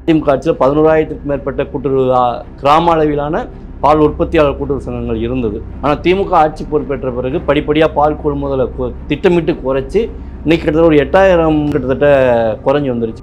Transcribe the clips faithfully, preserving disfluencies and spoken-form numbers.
திமுக ஆட்சியில் பதினோராயிரத்துக்கும் மேற்பட்ட கூட்டுறவு கிராம அளவிலான பால் உற்பத்தியாளர் கூட்டுறவு சங்கங்கள் இருந்தது. ஆனால் திமுக ஆட்சி பொறுப்பேற்ற பிறகு படிப்படியாக பால் கொள்முதலை திட்டமிட்டு குறைச்சி இன்னைக்கு கிட்டத்தட்ட ஒரு எட்டாயிரம் கிட்டத்தட்ட குறைஞ்சி வந்துருச்சு.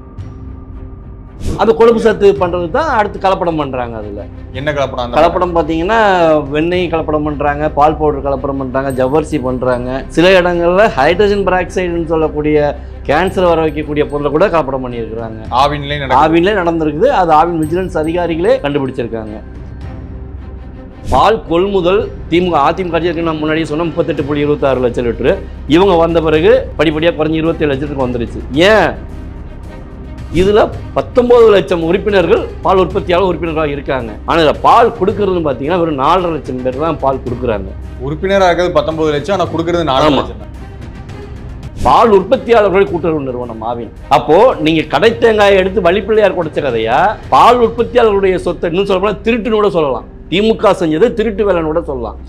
அந்த கொழுப்பு சத்து பண்ணுறது தான் அடுத்து கலப்படம் பண்ணுறாங்க. அதில் என்ன கலப்படம்? கலப்படம் பார்த்தீங்கன்னா வெண்ணெய் கலப்படம் பண்ணுறாங்க, பால் பவுடர் கலப்படம் பண்ணுறாங்க, ஜவ்வரிசி பண்ணுறாங்க. சில இடங்களில் ஹைட்ரஜன் பெராக்சைடுன்னு சொல்லக்கூடிய கேன்சர் வர வைக்கக்கூடிய பொருளை கூட கலப்படம் பண்ணியிருக்கிறாங்க. ஆவின்லே ஆவின்லே நடந்திருக்குது. அது ஆவின் விஜிலன்ஸ் அதிகாரிகளே கண்டுபிடிச்சிருக்காங்க. பால் கொள்முதல் திமுக அதிமுக ஆட்சிக்கு நான் முன்னாடியே சொன்ன முப்பத்தெட்டு புள்ளி இருபத்தாறு லட்சம் லிட்டரு. இவங்க வந்த பிறகு படிப்படியாக குறைஞ்சி இருபத்தேழு லட்சத்துக்கு வந்துருச்சு. ஏன்? இதில் பத்தொன்பது லட்சம் உறுப்பினர்கள் பால் உற்பத்தியாளர் உறுப்பினர்களாக இருக்காங்க. ஆனால் இதில் பால் கொடுக்கறதுன்னு பார்த்தீங்கன்னா வெறும் நாலரை லட்சம் பேர் தான் பால் கொடுக்குறாங்க. உறுப்பினராக இருக்கிறது பத்தொன்பது லட்சம், ஆனால் கொடுக்கறது நாலு லட்சம். பால் உற்பத்தியாளர்கள் கூட்டுறவு நிறுவனம் ஆவின். அப்போ நீங்க கடை தேங்காயை எடுத்து வழிப்பிள்ளையார் கொடுத்த கதையா பால் உற்பத்தியாளர்களுடைய சொத்தை இன்னும் சொல்ல போனா திருட்டுன்னு கூட சொல்லலாம். திமுக செஞ்சது திருட்டு வேலைன்னு கூட சொல்லலாம்.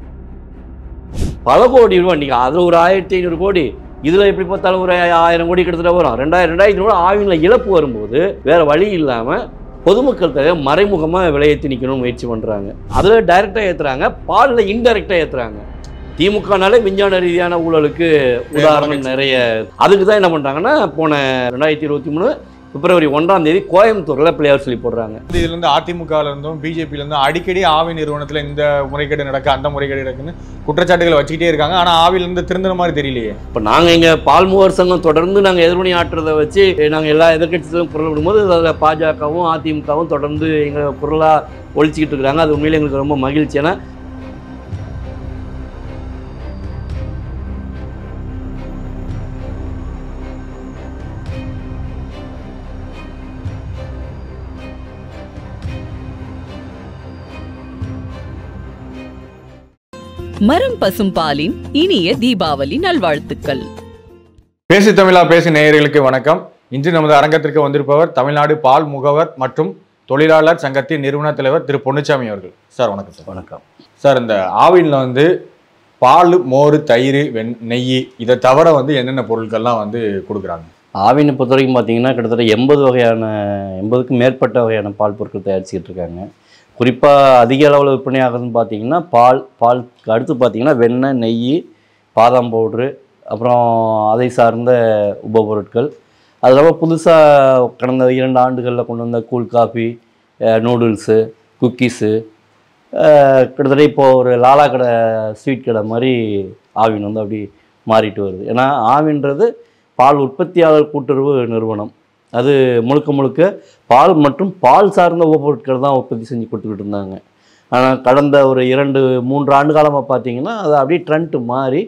பல கோடி ரூபாய் நீங்க அதுல ஒரு ஆயிரத்தி ஐநூறு கோடி, இதுல எப்படி பார்த்தாலும் ஒரு ஆயிரம் கோடி கிட்டத்தட்ட வரும். ரெண்டாயிரம் ரெண்டாயிரத்தி ரூபாய் ஆவின்ல இழப்பு வரும்போது வேற வழி இல்லாம பொதுமக்கள் தவிர மறைமுகமா விலையேற்றி நிற்கணும்னு முயற்சி பண்றாங்க. அதுல டைரக்டா ஏத்துறாங்க, பால்ல இன்டைரக்டா ஏத்துறாங்க. திமுகனாலே விஞ்ஞான ரீதியான ஊழலுக்கு உதாரணம் நிறைய. அதுக்கு தான் என்ன பண்றாங்கன்னா போன ரெண்டாயிரத்தி இருபத்தி மூணு பிப்ரவரி ஒன்றாம் தேதி கோயம்புத்தூர்ல பிள்ளையார் சொல்லி போடுறாங்க. இதுல இருந்து அதிமுகல இருந்தும் பிஜேபியில இருந்தும் அடிக்கடி ஆவின் நிறுவனத்துல இந்த முறைகேடு நடக்க அந்த முறைகேடு நடக்குன்னு குற்றச்சாட்டுகளை வச்சுக்கிட்டே இருக்காங்க. ஆனா ஆவில இருந்து திருந்துற மாதிரி தெரியலையே. இப்ப நாங்க எங்க பால்முகர் சங்கம் தொடர்ந்து நாங்க எதிர்மணி ஆற்றுறதை வச்சு நாங்க எல்லா எதிர்கட்சிகளும் குரல் விடும்போது அதில் பாஜகவும் அதிமுகவும் தொடர்ந்து எங்க குரலா ஒழிச்சுக்கிட்டு இருக்கிறாங்க. அது உண்மையில எங்களுக்கு ரொம்ப மகிழ்ச்சி. ஏன்னா மரம் பசும் பாலின் இனிய தீபாவளி நல்வாழ்த்துக்கள். பேசு தமிழா பேசு நேயர்களுக்கு வணக்கம். இன்று நமது அரங்கத்திற்கு வந்திருப்பவர் தமிழ்நாடு பால் முகவர் மற்றும் தொழிலாளர் சங்கத்தின் நிறுவன தலைவர் திரு பொன்னுச்சாமி அவர்கள். சார் வணக்கம். சார் வணக்கம். சார், இந்த ஆவின்ல வந்து பால், மோர், தயிர், வெண் நெய் இதை தவிர வந்து என்னென்ன பொருட்கள்லாம் வந்து கொடுக்குறாங்க? ஆவினை பொறுத்த வரைக்கும் பார்த்தீங்கன்னா கிட்டத்தட்ட எண்பது வகையான எண்பதுக்கும் மேற்பட்ட வகையான பால் பொருட்கள் தயாரிச்சுக்கிட்டு இருக்காங்க. குறிப்பாக அதிக அளவில் விற்பனை ஆகுதுன்னு பார்த்தீங்கன்னா பால் பாலுக்கு அடுத்து பார்த்தீங்கன்னா வெண்ணெய், நெய், பாதாம் பவுட்ரு, அப்புறம் அதை சார்ந்த உபபொருட்கள். அது இல்லாமல் புதுசாக கடந்த இரண்டு ஆண்டுகளில் கொண்டு வந்த கூல் காஃபி, நூடுல்ஸு, குக்கீஸு, கிட்டத்தட்ட இப்போது ஒரு லாலா கடை ஸ்வீட் கடை மாதிரி ஆவின் வந்து அப்படி மாறிட்டு வருது. ஏன்னா ஆவின்றது பால் உற்பத்தியாளர் கூட்டுறவு நிறுவனம். அது முழுக்க முழுக்க பால் மற்றும் பால் சார்ந்த உபபொருட்கள் தான் உற்பத்தி செஞ்சு கொடுத்துக்கிட்டு இருந்தாங்க. ஆனால் கடந்த ஒரு இரண்டு மூன்று ஆண்டு காலமாக பார்த்தீங்கன்னா அது அப்படியே ட்ரெண்ட் மாறி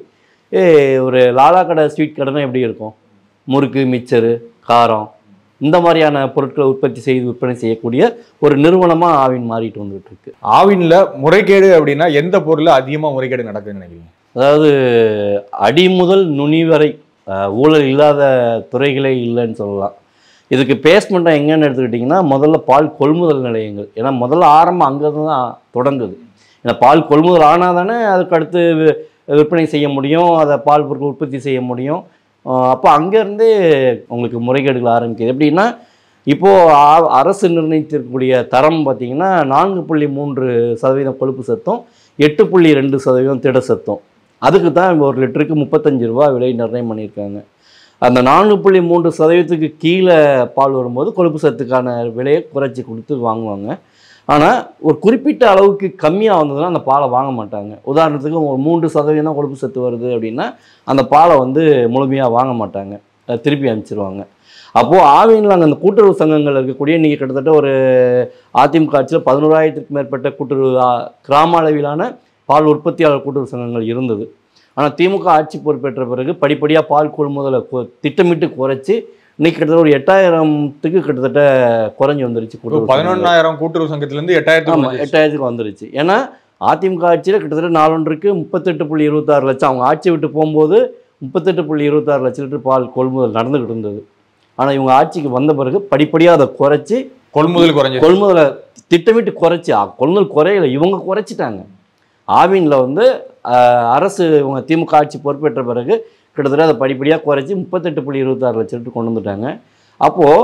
ஒரு லாலா கடை ஸ்வீட் கடைனா எப்படி இருக்கும், முறுக்கு, மிச்சரு, காரம் இந்த மாதிரியான பொருட்களை உற்பத்தி செய்து விற்பனை செய்யக்கூடிய ஒரு நிறுவனமாக ஆவின் மாறிட்டு வந்துட்டு இருக்கு. ஆவின்ல முறைகேடு அப்படின்னா எந்த பொருள் அதிகமாக முறைகேடு நடக்குதுன்னு நினைக்கிறீங்க? அதாவது அடி முதல் நுனி வரை ஊழல் இல்லாத துறைகளே இல்லைன்னு சொல்லலாம். இதுக்கு பேஸ்மெண்ட்டாக எங்கன்னு எடுத்துக்கிட்டிங்கன்னா முதல்ல பால் கொள்முதல் நிலையங்கள். ஏன்னா முதல்ல ஆரம்பம் அங்கே தான் தொடங்குது. ஏன்னா பால் கொள்முதல் ஆனால் தானே அதுக்கு அடுத்து விற்பனை செய்ய முடியும், அதை பால் பொருட்கள் உற்பத்தி செய்ய முடியும். அப்போ அங்கேருந்தே உங்களுக்கு முறைகேடுகள் ஆரம்பிக்குது. எப்படின்னா இப்போது அரசு நிர்ணயித்திருக்கக்கூடிய தரம் பார்த்திங்கன்னா நான்கு புள்ளி மூன்று சதவீதம் கொழுப்பு சத்தம், எட்டு புள்ளி ரெண்டு சதவீதம் திட சத்தம். அதுக்கு தான் ஒரு லிட்டருக்கு முப்பத்தஞ்சு ரூபா விலை நிர்ணயம் பண்ணியிருக்காங்க. அந்த நான்கு புள்ளி மூன்று சதவீதத்துக்கு கீழே பால் வரும்போது கொழுப்பு சத்துக்கான விலையை குறைச்சி கொடுத்து வாங்குவாங்க. ஆனால் ஒரு குறிப்பிட்ட அளவுக்கு கம்மியாக வந்ததுன்னா அந்த பாலை வாங்க மாட்டாங்க. உதாரணத்துக்கு ஒரு மூன்று சதவீதம் கொழுப்பு சத்து வருது அப்படின்னா அந்த பாலை வந்து முழுமையாக வாங்க மாட்டாங்க, திருப்பி அனுப்பிச்சிருவாங்க. அப்போது ஆவின்ல அங்கே அந்த கூட்டுறவு சங்கங்கள் இருக்கக்கூடிய இன்றைக்கி கிட்டத்தட்ட ஒரு அதிமுக ஆட்சியில் பதினோராயிரத்துக்கும் மேற்பட்ட கூட்டுறவு கிராம அளவிலான பால் உற்பத்தியாளர் கூட்டுறவு சங்கங்கள் இருந்தது. ஆனால் திமுக ஆட்சி பொறுப்பேற்ற பிறகு படிப்படியாக பால் கொள்முதலை திட்டமிட்டு குறைச்சி இன்னைக்கு கிட்டத்தட்ட ஒரு எட்டாயிரத்துக்கு கிட்டத்தட்ட குறைஞ்சி வந்துருச்சு. பதினொன்னாயிரம் கூட்டுறவு சங்கத்திலேருந்து எட்டாயிரத்து எட்டாயிரத்துக்கு வந்துருச்சு. ஏன்னா அதிமுக ஆட்சியில் கிட்டத்தட்ட நாலொன்றுக்கு முப்பத்தெட்டு புள்ளி இருபத்தாறு லட்சம் அவங்க ஆட்சி விட்டு போகும்போது முப்பத்தெட்டு புள்ளி இருபத்தாறு லட்சம் லிட்டர் பால் கொள்முதல் நடந்துகிட்டு இருந்தது. ஆனால் இவங்க ஆட்சிக்கு வந்த பிறகு படிப்படியாக அதை குறைச்சி கொள்முதல் குறைஞ்சி கொள்முதலை திட்டமிட்டு குறைச்சி கொள்முதல் குறையலை, இவங்க குறைச்சிட்டாங்க. ஆவின்ல வந்து அரசு இவங்க திமுக ஆட்சி பொறுப்பேற்ற பிறகு கிட்டத்தட்ட அதை படிப்படியாக குறைச்சி முப்பத்தெட்டு புள்ளி இருபத்தாறு லட்சம் லிட்டர் கொண்டு வந்துட்டாங்க. அப்போது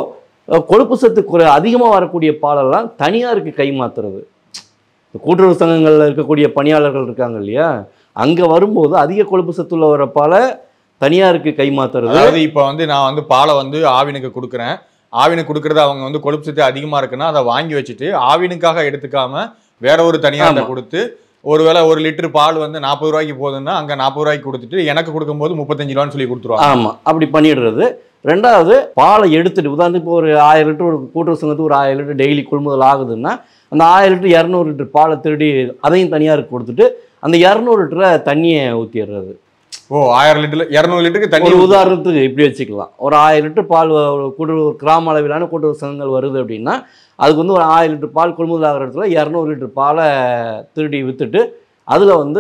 கொழுப்பு சத்து குறை அதிகமாக வரக்கூடிய பாலெல்லாம் தனியாருக்கு கை மாற்றுறது. கூட்டுறவு சங்கங்களில் இருக்கக்கூடிய பணியாளர்கள் இருக்காங்க இல்லையா, அங்கே வரும்போது அதிக கொழுப்பு சத்துள்ள வர பாலை தனியாருக்கு கை மாற்றுறது. அதாவது இப்போ வந்து நான் வந்து பாலை வந்து ஆவினுக்கு கொடுக்குறேன், ஆவினுக்கு கொடுக்குறது அவங்க வந்து கொழுப்பு சத்து அதிகமாக இருக்குன்னா அதை வாங்கி வச்சுட்டு ஆவினுக்காக எடுத்துக்காம வேற ஒரு தனியார்ட்ட கொடுத்து, ஒருவேளை ஒரு லிட்டர் பால் வந்து நாற்பது ரூபாய்க்கு போகுதுன்னா அங்கே நாற்பது ரூபாய்க்கு கொடுத்துட்டு எனக்கு கொடுக்கும்போது முப்பத்தஞ்சு ரூபான்னு சொல்லி கொடுத்துருவாங்க. ஆமாம், அப்படி பண்ணிடுறது. ரெண்டாவது, பாலை எடுத்துட்டு உதாரணத்துக்கு இப்போ ஒரு ஆயிரம் லிட்டர் ஒரு கூட்டுறவு சங்கத்துக்கு ஒரு ஆயிரம் லிட்டர் டெய்லி கொள்முதல் ஆகுதுன்னா அந்த ஆயிரம் லிட்டர் இரநூறு லிட்டர் பாலை திருடி அதையும் தனியாருக்கு கொடுத்துட்டு அந்த இரநூறு லிட்டரை தண்ணியை ஊற்றிடுறது. ஓ, ஆயிரம் லிட்டர் இரநூறு லிட்டருக்கு தண்ணி. ஒரு உதாரணத்துக்கு இப்படி வச்சுக்கலாம், ஒரு ஆயிரம் லிட்டர் பால் கூட்டுறவு கிராம அளவிலான கூட்டுறவு சங்கங்கள் வருது அப்படின்னா அதுக்கு வந்து ஒரு ஆயிரம் லிட்டர் பால் கொள்முதல் ஆகிற இடத்துல இரநூறு லிட்டர் பாலை திருடி விற்றுட்டு அதில் வந்து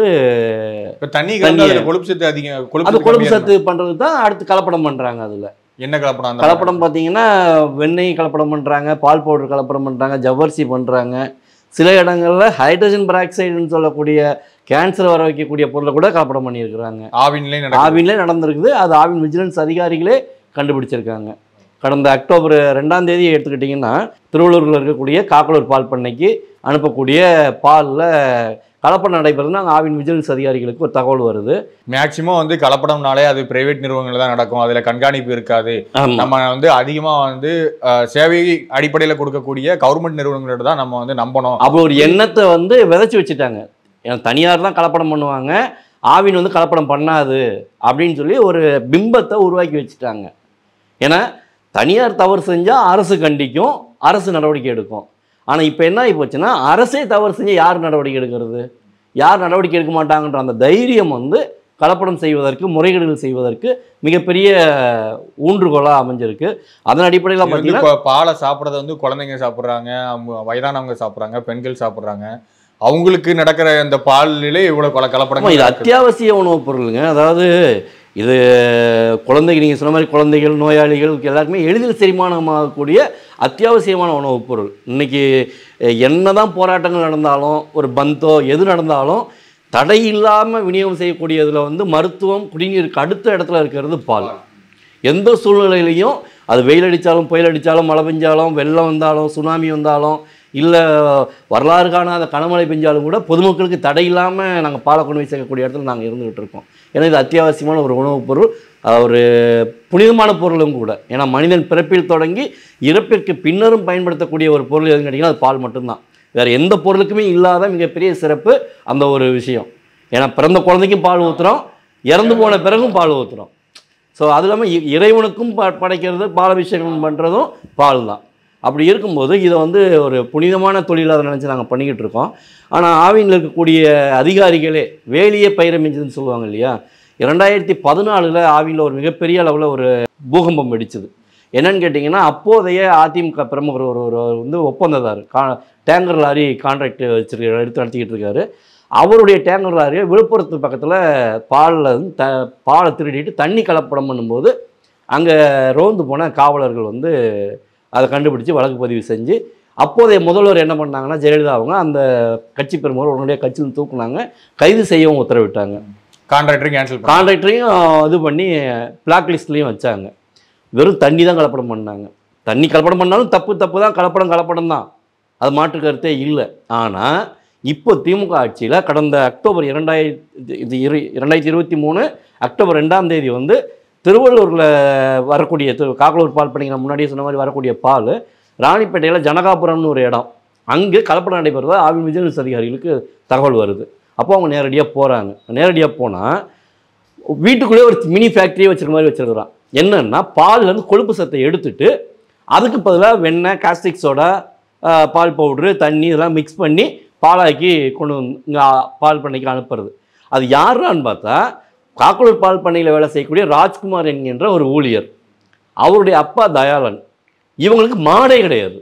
தண்ணி கொழுப்பு சத்து அதிகம், அது கொழுப்பு சத்து பண்ணுறது தான் அடுத்து கலப்படம் பண்ணுறாங்க. அதில் என்ன கலப்படம்? கலப்படம் பார்த்தீங்கன்னா வெண்ணெய் கலப்படம் பண்ணுறாங்க, பால் பவுடர் கலப்படம் பண்ணுறாங்க, ஜவ்வரிசி பண்ணுறாங்க. சில இடங்களில் ஹைட்ரஜன் பெராக்சைடுன்னு சொல்லக்கூடிய கேன்சர் வர வைக்கக்கூடிய பொருளை கூட கலப்படம் பண்ணியிருக்கிறாங்க. ஆவின்லே ஆவின்லே நடந்திருக்குது. அது ஆவின் விஜிலன்ஸ் அதிகாரிகளே கண்டுபிடிச்சிருக்காங்க. கடந்த அக்டோபர் ரெண்டாம் தேதி எடுத்துக்கிட்டிங்கன்னா திருவள்ளூரில் இருக்கக்கூடிய காக்கலூர் பால் பண்ணைக்கு அனுப்பக்கூடிய பாலில் கலப்படம் நடைபெறுதுன்னா அங்கே ஆவின் விஜிலன்ஸ் அதிகாரிகளுக்கு ஒரு தகவல் வருது. மேக்சிமம் வந்து கலப்படம்னாலே அது பிரைவேட் நிறுவனங்கள் தான் நடக்கும், அதில் கண்காணிப்பு இருக்காது. நம்ம வந்து அதிகமாக வந்து சேவை அடிப்படையில் கொடுக்கக்கூடிய கவர்மெண்ட் நிறுவனங்களோட தான் நம்ம வந்து நம்பணும். அப்போ ஒரு எண்ணத்தை வந்து விதைச்சி வச்சுட்டாங்க. ஏன்னா தனியார் தான் கலப்படம் பண்ணுவாங்க, ஆவின் வந்து கலப்படம் பண்ணாது அப்படின்னு சொல்லி ஒரு பிம்பத்தை உருவாக்கி வச்சுட்டாங்க. ஏன்னா தனியார் தவறு செஞ்சால் அரசு கண்டிக்கும், அரசு நடவடிக்கை எடுக்கும். ஆனால் இப்போ என்ன ஆகி போச்சுன்னா அரசே தவறு செஞ்சால் யார் நடவடிக்கை எடுக்கிறது? யார் நடவடிக்கை எடுக்க மாட்டாங்கன்ற அந்த தைரியம் வந்து கலப்படம் செய்வதற்கு, முறைகேடுகள் செய்வதற்கு மிகப்பெரிய ஊன்றுகோலாக அமைஞ்சிருக்கு. அதன் அடிப்படையில் பார்த்தீங்கன்னா பாலை சாப்பிட்றத வந்து குழந்தைங்க சாப்பிட்றாங்க, வயதானவங்க சாப்பிட்றாங்க, பெண்கள் சாப்பிட்றாங்க. அவங்களுக்கு நடக்கிற இந்த பாலிலே இவ்வளோ கொல கலப்படம். இது அத்தியாவசிய உணவுப் பொருளுங்க. அதாவது இது குழந்தைகள், நீங்கள் சொன்ன மாதிரி குழந்தைகள், நோயாளிகள் எல்லாருக்குமே எளிதில் செரிமானமாகக்கூடிய அத்தியாவசியமான உணவுப் பொருள். இன்றைக்கி என்ன தான் போராட்டங்கள் நடந்தாலும், ஒரு பந்தோ எது நடந்தாலும் தடை இல்லாமல் விநியோகம் செய்யக்கூடியதில் வந்து மருத்துவம், குடிநீருக்கு அடுத்த இடத்துல இருக்கிறது பால். எந்த சூழ்நிலையிலையும் அது வெயில் அடித்தாலும், புயல் அடித்தாலும், மழை பெஞ்சாலும், வெள்ளம் வந்தாலும், சுனாமி வந்தாலும், இல்லை வரலாறு காணாத கனமழை பெஞ்சாலும் கூட பொதுமக்களுக்கு தடை இல்லாமல் நாங்கள் பாலை கொண்டு போய் சேர்க்கக்கூடிய இடத்துல நாங்கள் இருந்துகிட்டு இருக்கோம். ஏன்னா இது அத்தியாவசியமான ஒரு உணவுப் பொருள், ஒரு புனிதமான பொருளும் கூட. ஏன்னா மனிதன் பிறப்பில் தொடங்கி இறப்பிற்கு பின்னரும் பயன்படுத்தக்கூடிய ஒரு பொருள் எதுன்னு கேட்டிங்கன்னா அது பால் மட்டும்தான். வேறு எந்த பொருளுக்குமே இல்லாத மிகப்பெரிய சிறப்பு அந்த ஒரு விஷயம். ஏன்னா பிறந்த குழந்தைக்கும் பால் ஊற்றுறோம், இறந்து போன பிறகும் பால் ஊற்றுறோம். ஸோ அது இல்லாமல் இறைவனுக்கும் ப படைக்கிறது பாலாபிஷேகம் பண்ணுறதும் பால் தான். அப்படி இருக்கும்போது இதை வந்து ஒரு புனிதமான தொழிலாக நினச்சி நாங்கள் பண்ணிக்கிட்டு இருக்கோம். ஆனால் ஆவினில் இருக்கக்கூடிய அதிகாரிகளே வேலியே பயிரமிஞ்சதுன்னு சொல்லுவாங்க இல்லையா, இரண்டாயிரத்தி பதினாலில் ஆவினில் ஒரு மிகப்பெரிய அளவில் ஒரு பூகம்பம் வெடிச்சுது. என்னன்னு கேட்டிங்கன்னா அப்போதைய அதிமுக பிரமுகர் ஒரு ஒரு வந்து ஒப்பந்ததார் கா டேங்கர் லாரி கான்ட்ராக்ட் வச்சுருக்க எடுத்து நடத்திக்கிட்டு இருக்காரு. அவருடைய டேங்கர் லாரியை விழுப்புரத்து பக்கத்தில் பாலில் வந்து த பாலை திருடிட்டு தண்ணி கலப்படம் பண்ணும்போது அங்கே ரோந்து போன காவலர்கள் வந்து அதை கண்டுபிடிச்சி வழக்கு பதிவு செஞ்சு அப்போதைய முதல்வர் என்ன பண்ணாங்கன்னா ஜெயலலிதா அவங்க அந்த கட்சி பெருமவர் உடனடியாக கட்சியில் தூக்குனாங்க, கைது செய்யவும் உத்தரவிட்டாங்க. கான்ட்ராக்டரையும் கேன்சல் கான்ட்ராக்டரையும் இது பண்ணி பிளாக் லிஸ்ட்லேயும் வச்சாங்க. வெறும் தண்ணி தான் கலப்படம் பண்ணாங்க. தண்ணி கலப்படம் பண்ணாலும் தப்பு தப்பு தான், கலப்படம் கலப்படம் தான், அது மாற்று கருத்தே இல்லை. ஆனால் இப்போ திமுக ஆட்சியில் கடந்த அக்டோபர் இரண்டாயிரத்தி இது இரு இரண்டாயிரத்தி இருபத்தி மூணு அக்டோபர் ரெண்டாம் தேதி வந்து திருவள்ளூரில் வரக்கூடிய திரு காக்கலூர் பால் பண்ணிக்கிற முன்னாடியே சொன்ன மாதிரி வரக்கூடிய பால் ராணிப்பேட்டையில் ஜனகாபுரம்னு ஒரு இடம், அங்கே கலப்படம் நடைபெறுவதா ஆவின் விஜிலன்ஸ் அதிகாரிகளுக்கு தகவல் வருது. அப்போ அவங்க நேரடியாக போகிறாங்க. நேரடியாக போனால் வீட்டுக்குள்ளேயே ஒரு மினி ஃபேக்ட்ரியே வச்சுருக்க மாதிரி வச்சுருக்குறான். என்னென்னா பால்லேருந்து கொழுப்பு சத்தை எடுத்துட்டு அதுக்கு பதிலாக வெண்ணெய், காஸ்டிக் சோடா, பால் பவுட்ரு, தண்ணி இதெல்லாம் மிக்ஸ் பண்ணி பாலாக்கி கொண்டு வந்து இங்கே பால் பண்ணைக்கு அனுப்புறது. அது யாரான்னு பார்த்தா காக்கலூர் பால் பண்ணையில் வேலை செய்யக்கூடிய ராஜ்குமார் என்கின்ற ஒரு ஊழியர், அவருடைய அப்பா தயாளன். இவங்களுக்கு மாடே கிடையாது.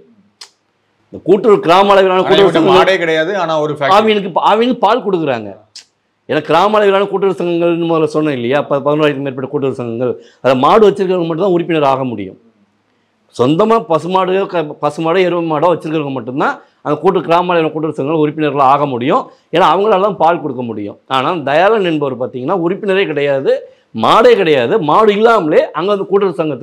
இந்த கூட்டுறவு கிராம அளவிலான கூட்டுறவு மாடே கிடையாது. ஆனால் ஒரு ஆவினுக்கு ஆவினுக்கு பால் கொடுக்குறாங்க. ஏன்னா கிராம அளவிலான கூட்டுறவு சங்கங்கள்னு முதல்ல சொன்னேன் இல்லையா, இப்போ பதினோராயிரத்துக்கு மேற்பட்ட கூட்டுறவு சங்கங்கள், அதில் மாடு வச்சிருக்கிறவங்க மட்டும்தான் உறுப்பினர் ஆக முடியும். சொந்தமாக பசுமாடு பசுமாடோ எருமை மாடோ வச்சுருக்கிறவங்க மட்டும்தான் அந்த கூட்டு கிராம அளவிலான கூட்டுறவு சங்கங்கள் உறுப்பினர்கள் ஆக முடியும். ஏன்னா அவங்களால தான் பால் கொடுக்க முடியும். ஆனால் தயாளன் என்பவர் பார்த்தீங்கன்னா உறுப்பினரே கிடையாது, மாடே கிடையாது. மாடு இல்லாமலே அங்கே வந்து கூட்டுறவு சங்கத்தில்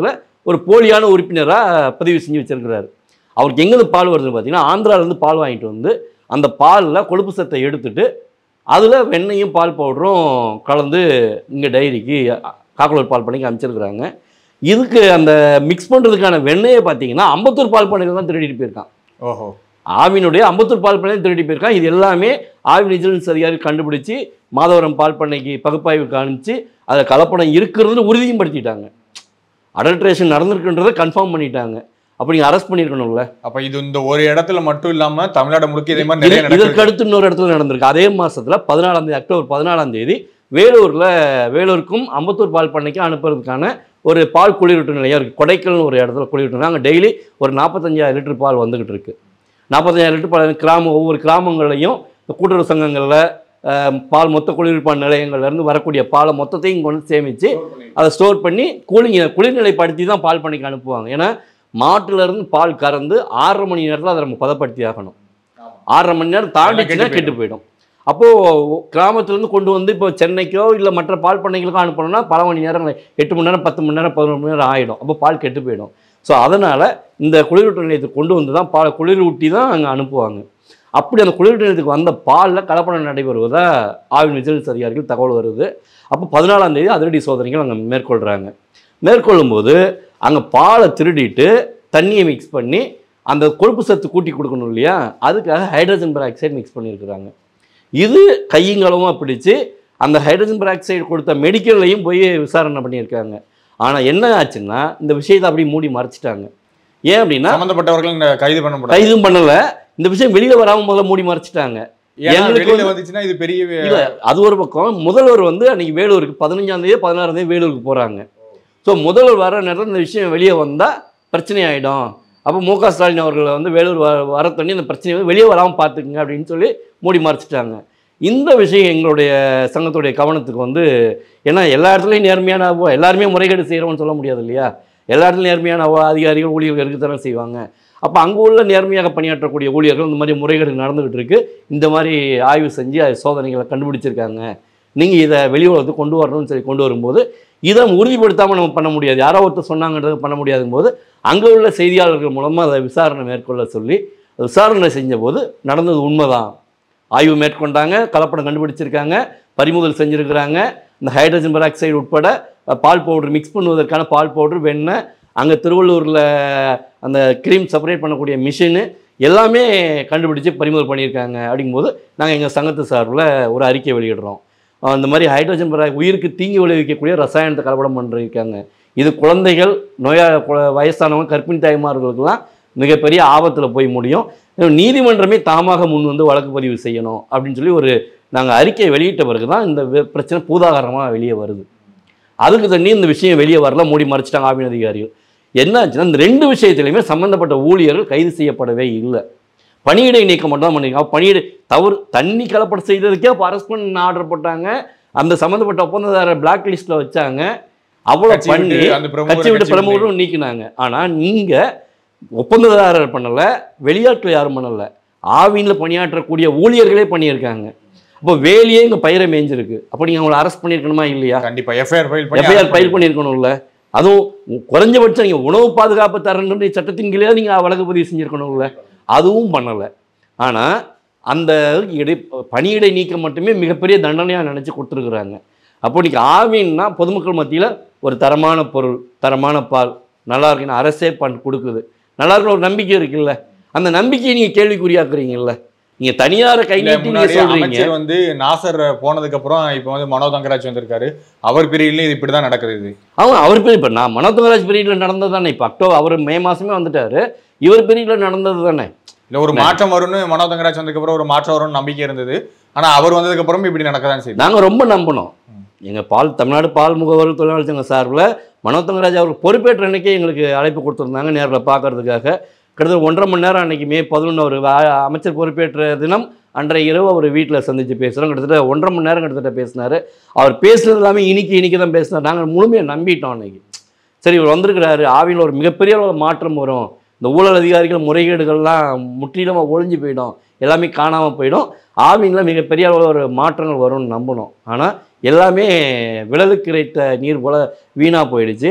ஒரு போலியான உறுப்பினராக பதிவு செஞ்சு வச்சிருக்கிறாரு. அவருக்கு எங்கேருந்து பால் வருதுன்னு பார்த்தீங்கன்னா, ஆந்திராவிலேருந்து பால் வாங்கிட்டு வந்து அந்த பாலில் கொழுப்பு சத்தை எடுத்துட்டு அதில் வெண்ணையும் பால் பவுடரும் கலந்து இங்கே டைரிக்கு காக்கலூர் பால் பண்ணைக்கு அமைச்சிருக்கிறாங்க. இதுக்கு அந்த மிக்ஸ் பண்ணுறதுக்கான வெண்ணையை பார்த்தீங்கன்னா அம்பத்தூர் பால் பண்ணையில் தான் திருடிட்டு போயிருக்கான். ஓஹோ. ஆவினுடைய அம்பத்தூர் பால் பண்ணையில் திருடி போயிருக்கான். இது எல்லாமே ஆவின் விஜிலன்ஸ் அதிகாரி கண்டுபிடிச்சி மாதவரம் பால் பண்ணைக்கு பகுப்பாய்வுக்கு அனுப்பிச்சு அதை கலப்படம் இருக்கிறது உறுதியும் படுத்திட்டாங்க. அடல்ட்ரேஷன் நடந்திருக்குன்றதை கன்ஃபார்ம் பண்ணிட்டாங்க. அப்போ நீங்கள் அரெஸ்ட் பண்ணியிருக்கணும்ல. அப்போ இது இந்த ஒரு இடத்துல மட்டும் இல்லாமல் தமிழ்நாடு முழுக்க இதே மாதிரி நிறைய இதற்கு அடுத்து இன்னொரு இடத்துல நடந்திருக்கு. அதே மாதத்தில் பதினாலாம் தேதி அக்டோபர் பதினாலாம் தேதி வேலூரில் வேலூருக்கும் அம்பத்தூர் பால் பண்ணைக்கும் அனுப்புறதுக்கான ஒரு பால் குளிரூட்டு நிலையம் இருக்குது. கொடைக்கல்னு ஒரு இடத்துல குளிரூட்டு அங்கே டெய்லி ஒரு நாற்பத்தஞ்சாயிரம் லிட்டர் பால் வந்துக்கிட்டு இருக்குது. நாற்பத்தஞ்சாயிரம் லிட்டர் பால் கிராமம் ஒவ்வொரு கிராமங்களையும் கூட்டுறவு சங்கங்களில் பால் மொத்த குளிர்பான் நிலையங்கள்லேருந்து வரக்கூடிய பாலை மொத்தத்தையும் கொண்டு சேமித்து அதை ஸ்டோர் பண்ணி கூலிங் குளிர்நிலைப்படுத்தி தான் பால் பண்ணைக்கு அனுப்புவாங்க. ஏன்னா மாட்டுலேருந்து பால் கறந்து ஆறரை மணி நேரத்தில் அதை நம்ம பதப்படுத்தி ஆகணும். ஆறரை மணி நேரம் தாண்டிச்சுன்னா கெட்டு போயிடும். அப்போது கிராமத்துலேருந்து கொண்டு வந்து இப்போ சென்னைக்கோ இல்லை மற்ற பால் பண்ணைகளுக்கோ அனுப்பணும்னா பல மணி நேரம் எட்டு மணி நேரம் பத்து மணி நேரம் பதினொரு மணி நேரம் ஆகிடும். அப்போ பால் கெட்டு போயிடும். ஸோ அதனால் இந்த குளிரூட்டு நிலையத்துக்கு கொண்டு வந்து தான் பால் குளிரூட்டி தான் அங்கே அனுப்புவாங்க. அப்படி அந்த குளிரூட்டு நிலையத்துக்கு வந்த பாலில் கலப்படம் நடைபெறுவதாக ஆவின் விஜிலன்ஸ் அதிகாரிகள் தகவல் வருது. அப்போ பதினாலாம் தேதி அதிரடி சோதனைகள் அங்கே மேற்கொள்கிறாங்க. மேற்கொள்ளும்போது அங்கே பாலை திருடிட்டு தண்ணியை மிக்ஸ் பண்ணி அந்த கொழுப்பு சத்து கூட்டி கொடுக்கணும் இல்லையா, அதுக்காக ஹைட்ரஜன் பெராக்சைடு மிக்ஸ் பண்ணியிருக்கிறாங்க. இது கையங்களமாக பிடிச்சி அந்த ஹைட்ரஜன் பெராக்சைடு கொடுத்த மெடிக்கல்லையும் போய் விசாரணை பண்ணியிருக்காங்க. ஆனால் என்ன ஆச்சுன்னா இந்த விஷயத்தை அப்படி மூடி மறைச்சிட்டாங்க. ஏன் அப்படின்னா சம்பந்தப்பட்டவர்கள் கைது பண்ண முடியாது, கைதும் பண்ணலை. இந்த விஷயம் வெளியில் வராமல் முதல்ல மூடி மறைச்சிட்டாங்க. எங்களுக்கு வந்துச்சுன்னா இது பெரிய இல்லை, அது ஒரு பக்கம். முதல்வர் வந்து அன்றைக்கி வேலூருக்கு பதினஞ்சாம் தேதி பதினாறாம் தேதி வேலூருக்கு போகிறாங்க. ஸோ முதல்வர் வர நேரத்தில் இந்த விஷயம் வெளியே வந்தால் பிரச்சனை ஆகிடும். அப்போ மு க ஸ்டாலின் அவர்களை வந்து வேலூர் வ வர தண்ணி அந்த பிரச்சனையை வந்து வெளியே வராமல் பார்த்துக்குங்க அப்படின்னு சொல்லி மூடி மறைச்சிட்டாங்க. இந்த விஷயம் எங்களுடைய சங்கத்துடைய கவனத்துக்கு வந்து, ஏன்னா எல்லா இடத்துலையும் நேர்மையான எல்லாருமே முறைகேடு செய்கிறோம்னு சொல்ல முடியாது இல்லையா. எல்லா இடத்துலையும் நேர்மையான அதிகாரிகள் ஊழியர்கள் இருக்க தானே செய்வாங்க. அப்போ அங்கே உள்ள நேர்மையாக பணியாற்றக்கூடிய ஊழியர்கள் இந்த மாதிரி முறைகேடு நடந்துகிட்டு இருக்கு, இந்த மாதிரி ஆய்வு செஞ்சு சோதனைகளை கண்டுபிடிச்சிருக்காங்க, நீங்கள் இதை வெளி உலகத்துக்கு கொண்டு வரணும்னு சொல்லி கொண்டு வரும்போது இதை உறுதிப்படுத்தாமல் நம்ம பண்ண முடியாது, யாரோ ஒருத்தர் சொன்னாங்கன்றது பண்ண முடியாதும் போது அங்கே உள்ள செய்தியாளர்கள் மூலமாக அதை விசாரணை மேற்கொள்ள சொல்லி விசாரணை செஞ்ச போது நடந்தது உண்மைதான். ஆய்வு மேற்கொண்டாங்க, கலப்படம் கண்டுபிடிச்சிருக்காங்க, பறிமுதல் செஞ்சுருக்கிறாங்க. இந்த ஹைட்ரஜன் பெராக்சைடு உட்பட பால் பவுடர் மிக்ஸ் பண்ணுவதற்கான பால் பவுடர், வெண்ணெய், அங்கே திருவள்ளூரில் அந்த க்ரீம் செப்பரேட் பண்ணக்கூடிய மிஷினு எல்லாமே கண்டுபிடிச்சி பறிமுதல் பண்ணியிருக்காங்க. அப்படிங்கும்போது நாங்கள் எங்கள் சங்கத்து சார்பில் ஒரு அறிக்கை வெளியிடுறோம். அந்த மாதிரி ஹைட்ரஜன் பெரா உயிருக்கு தீங்கி விளைவிக்கக்கூடிய ரசாயனத்தை கலப்படம் பண்ணிருக்காங்க. இது குழந்தைகள், நோயா வயசானவங்க, கர்ப்பிணி தாய்மார்களுக்கெல்லாம் மிகப்பெரிய ஆபத்தில் போய் முடியும். நீதிமன்றமே தாமாக முன் வந்து வழக்கு பதிவு செய்யணும் அப்படின்னு சொல்லி ஒரு நாங்கள் அறிக்கையை வெளியிட்ட பிறகு தான் இந்த பிரச்சனை பூதாகரமாக வெளியே வருது. அதுக்கு தண்ணி இந்த விஷயம் வெளியே வரல, மூடி மறைச்சிட்டாங்க ஆவின் அதிகாரிகள். என்னாச்சுன்னா இந்த ரெண்டு விஷயத்திலையுமே சம்மந்தப்பட்ட ஊழியர்கள் கைது செய்யப்படவே இல்லை. பணியிடை நீக்கம் மட்டும் தான் பண்ணியிருக்காங்க. பணியிடை தவறு தண்ணி கலப்படம் செய்ததுக்கே அப்போ அரெஸ்ட் பண்ண ஆர்டர் போட்டாங்க. அந்த சம்மந்தப்பட்ட ஒப்பந்ததாரர் பிளாக் லிஸ்ட்டில் வச்சாங்க. அவ்வளோ பண்ணி கட்சி விட்டு பிரமுகரும் நீக்கினாங்க. ஆனால் நீங்கள் ஒப்பந்ததாரர் பண்ணலை, வெளியாட்கள் யாரும் பண்ணலை, ஆவினில் பணியாற்றக்கூடிய ஊழியர்களே பண்ணியிருக்காங்க. அப்போ வேலையே இங்கே பயிரை மேய்ஞ்சிருக்கு. அப்போ நீங்கள் அவங்களை அரெஸ்ட் பண்ணியிருக்கணுமா இல்லையா? கண்டிப்பாக எஃப்ஐஆர் ஃபைல் எஃப்ஐஆர் ஃபைல் பண்ணியிருக்கணும்ல. அதுவும் குறைஞ்சபட்சம் நீங்கள் உணவு பாதுகாப்பு தரணுன்ற சட்டத்தின் கீழே நீங்கள் வழக்கு பதிவு செஞ்சுருக்கணும்ல. அதுவும் பண்ணலை. ஆனால் அந்த இடை பணியிடை நீக்கம் மட்டுமே மிகப்பெரிய தண்டனையாக நினச்சி கொடுத்துருக்குறாங்க. அப்போ இன்றைக்கி ஆவின்னா பொதுமக்கள் மத்தியில் ஒரு தரமான பொருள், தரமான பால், நல்லா இருக்குன்னு அரசே பண் கொடுக்குது, நல்லா இருக்குன்னு ஒரு நம்பிக்கை இருக்குல்ல. அந்த நம்பிக்கையை நீங்கள் கேள்விக்குறியாக்குறீங்கல்ல. நீங்கள் தனியாரை கை நீட்டி நீங்கள் சொல்கிறீங்க. வந்து நாசர் போனதுக்கப்புறம் இப்போ வந்து மனோ தங்கராஜ் வந்திருக்காரு, அவர் பீரியட்லேயும் இது இப்படி தான் நடக்குது. இது அவன் அவர் பீரியட் இப்போ நான் மனோ தங்கராஜ் பீரியடில் நடந்தது தானே. இப்போ அக்டோபர் அவர் மே மாதமே வந்துட்டார், இவர் பீரியடில் நடந்தது தானே. இல்லை ஒரு மாற்றம் வரும்னு மனோ தங்கராஜ் வந்ததுக்கப்புறம் ஒரு மாற்றம் வரும்னு நம்பிக்கை இருந்தது. ஆனால் அவர் வந்ததுக்கப்புறம் இப்படி நடக்க தான் செய்யுது. நாங்கள் ரொம்ப நம்பினோம். எங்கள் பால் தமிழ்நாடு பால் முகவர்கள் தொழிலாளர் சங்க சார்பில் மனோ தங்கராஜ் அவருக்கு பொறுப்பேற்ற அன்றைக்கே எங்களுக்கு அழைப்பு கொடுத்துருந்தாங்க நேரில் பார்க்கறதுக்காக. கிட்டத்தட்ட ஒன்றரை மணி நேரம் அன்றைக்கி மே பதினொன்று ஒரு அமைச்சர் பொறுப்பேற்ற தினம் அன்றைய இரவு அவர் வீட்டில் சந்தித்து பேசுகிறோம். கிட்டத்தட்ட ஒன்றரை மணி நேரம் கிட்டத்தட்ட பேசினார். அவர் பேசுகிறது எல்லாமே இனிக்கி இனிக்கி தான் பேசினார். நாங்கள் முழுமையாக நம்பிட்டோம் அன்றைக்கி. சரி, இவர் வந்திருக்கிறாரு, ஆவியில் ஒரு மிகப்பெரிய ஒரு மாற்றம் வரும், இந்த ஊழல் அதிகாரிகள் முறைகேடுகள்லாம் முற்றிலுமாக ஒழிஞ்சு போயிடும், எல்லாமே காணாமல் போயிடும், ஆவினில் மிகப்பெரிய ஒரு மாற்றங்கள் வரும்னு நம்பணும். ஆனால் எல்லாமே விழலுக்கு இறைத்த நீர் போல் வீணாக போயிடுச்சு.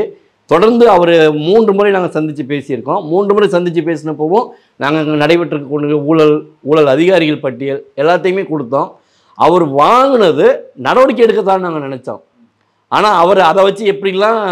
தொடர்ந்து அவர் மூன்று முறை நாங்கள் சந்தித்து பேசியிருக்கோம். மூன்று முறை சந்தித்து பேசினப்போவும் நாங்கள் நடைபெற்றிருக்க ஊழல் ஊழல் அதிகாரிகள் பட்டியல் எல்லாத்தையுமே கொடுத்தோம். அவர் வாங்கினது நடவடிக்கை எடுக்கத்தான் நாங்கள் நினச்சோம். ஆனால் அவர் அதை வச்சு எப்படிலாம்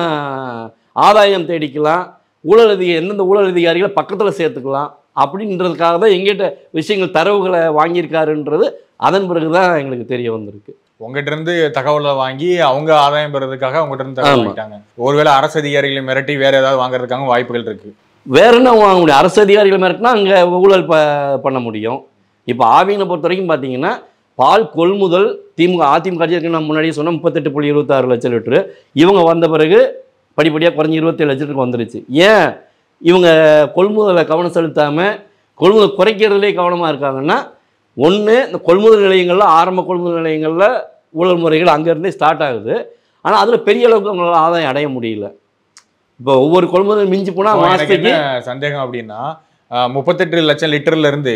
ஆதாயம் தேடிக்கலாம், ஊழல் அதிகாரி எந்தெந்த ஊழல் அதிகாரிகளை பக்கத்தில் சேர்த்துக்கலாம் அப்படின்றதுக்காக தான் எங்கிட்ட விஷயங்கள் தரவுகளை வாங்கியிருக்காருன்றது அதன் பிறகு தான் எங்களுக்கு தெரிய வந்திருக்கு. உங்ககிட்ட இருந்து தகவலை வாங்கி அவங்க ஆதாயம் பெறதுக்காக உங்ககிட்ட இருந்து தகவல் வாங்கிட்டாங்க. ஒருவேளை அரசு அதிகாரிகளை மிரட்டி வேற ஏதாவது வாங்குறதுக்காக வாய்ப்புகள் இருக்கு. வேற என்ன வாங்க முடியும்? அரசு அதிகாரிகளை மிரட்டினா அங்கே ஊழல் ப பண்ண முடியும். இப்போ ஆவினை பொறுத்த வரைக்கும் பார்த்தீங்கன்னா பால் கொள்முதல் திமுக அதிமுக ஆட்சிக்கு நான் முன்னாடியே சொன்ன முப்பத்தெட்டு புள்ளி இருபத்தாறு லட்சம் லிட்டரு இவங்க வந்த பிறகு படிப்படியாக குறைஞ்சி இருபத்தேழு லட்சத்துக்கு வந்துருச்சு. ஏன் இவங்க கொள்முதலை கவனம் செலுத்தாமல் கொள்முதல் குறைக்கிறதுலே கவனமாக இருக்காங்கன்னா, ஒன்று இந்த கொள்முதல் நிலையங்களில் ஆரம்ப கொள்முதல் நிலையங்களில் ஊழல் முறைகள் அங்கேருந்தே ஸ்டார்ட் ஆகுது. ஆனால் அதில் பெரிய அளவுக்கு அவங்களால ஆதாயம் அடைய முடியல. இப்போ ஒவ்வொரு கொள்முதல் மிஞ்சி போனால் மாதத்துக்கு சந்தேகம் அப்படின்னா முப்பத்தெட்டு லட்சம் லிட்டர்ல இருந்து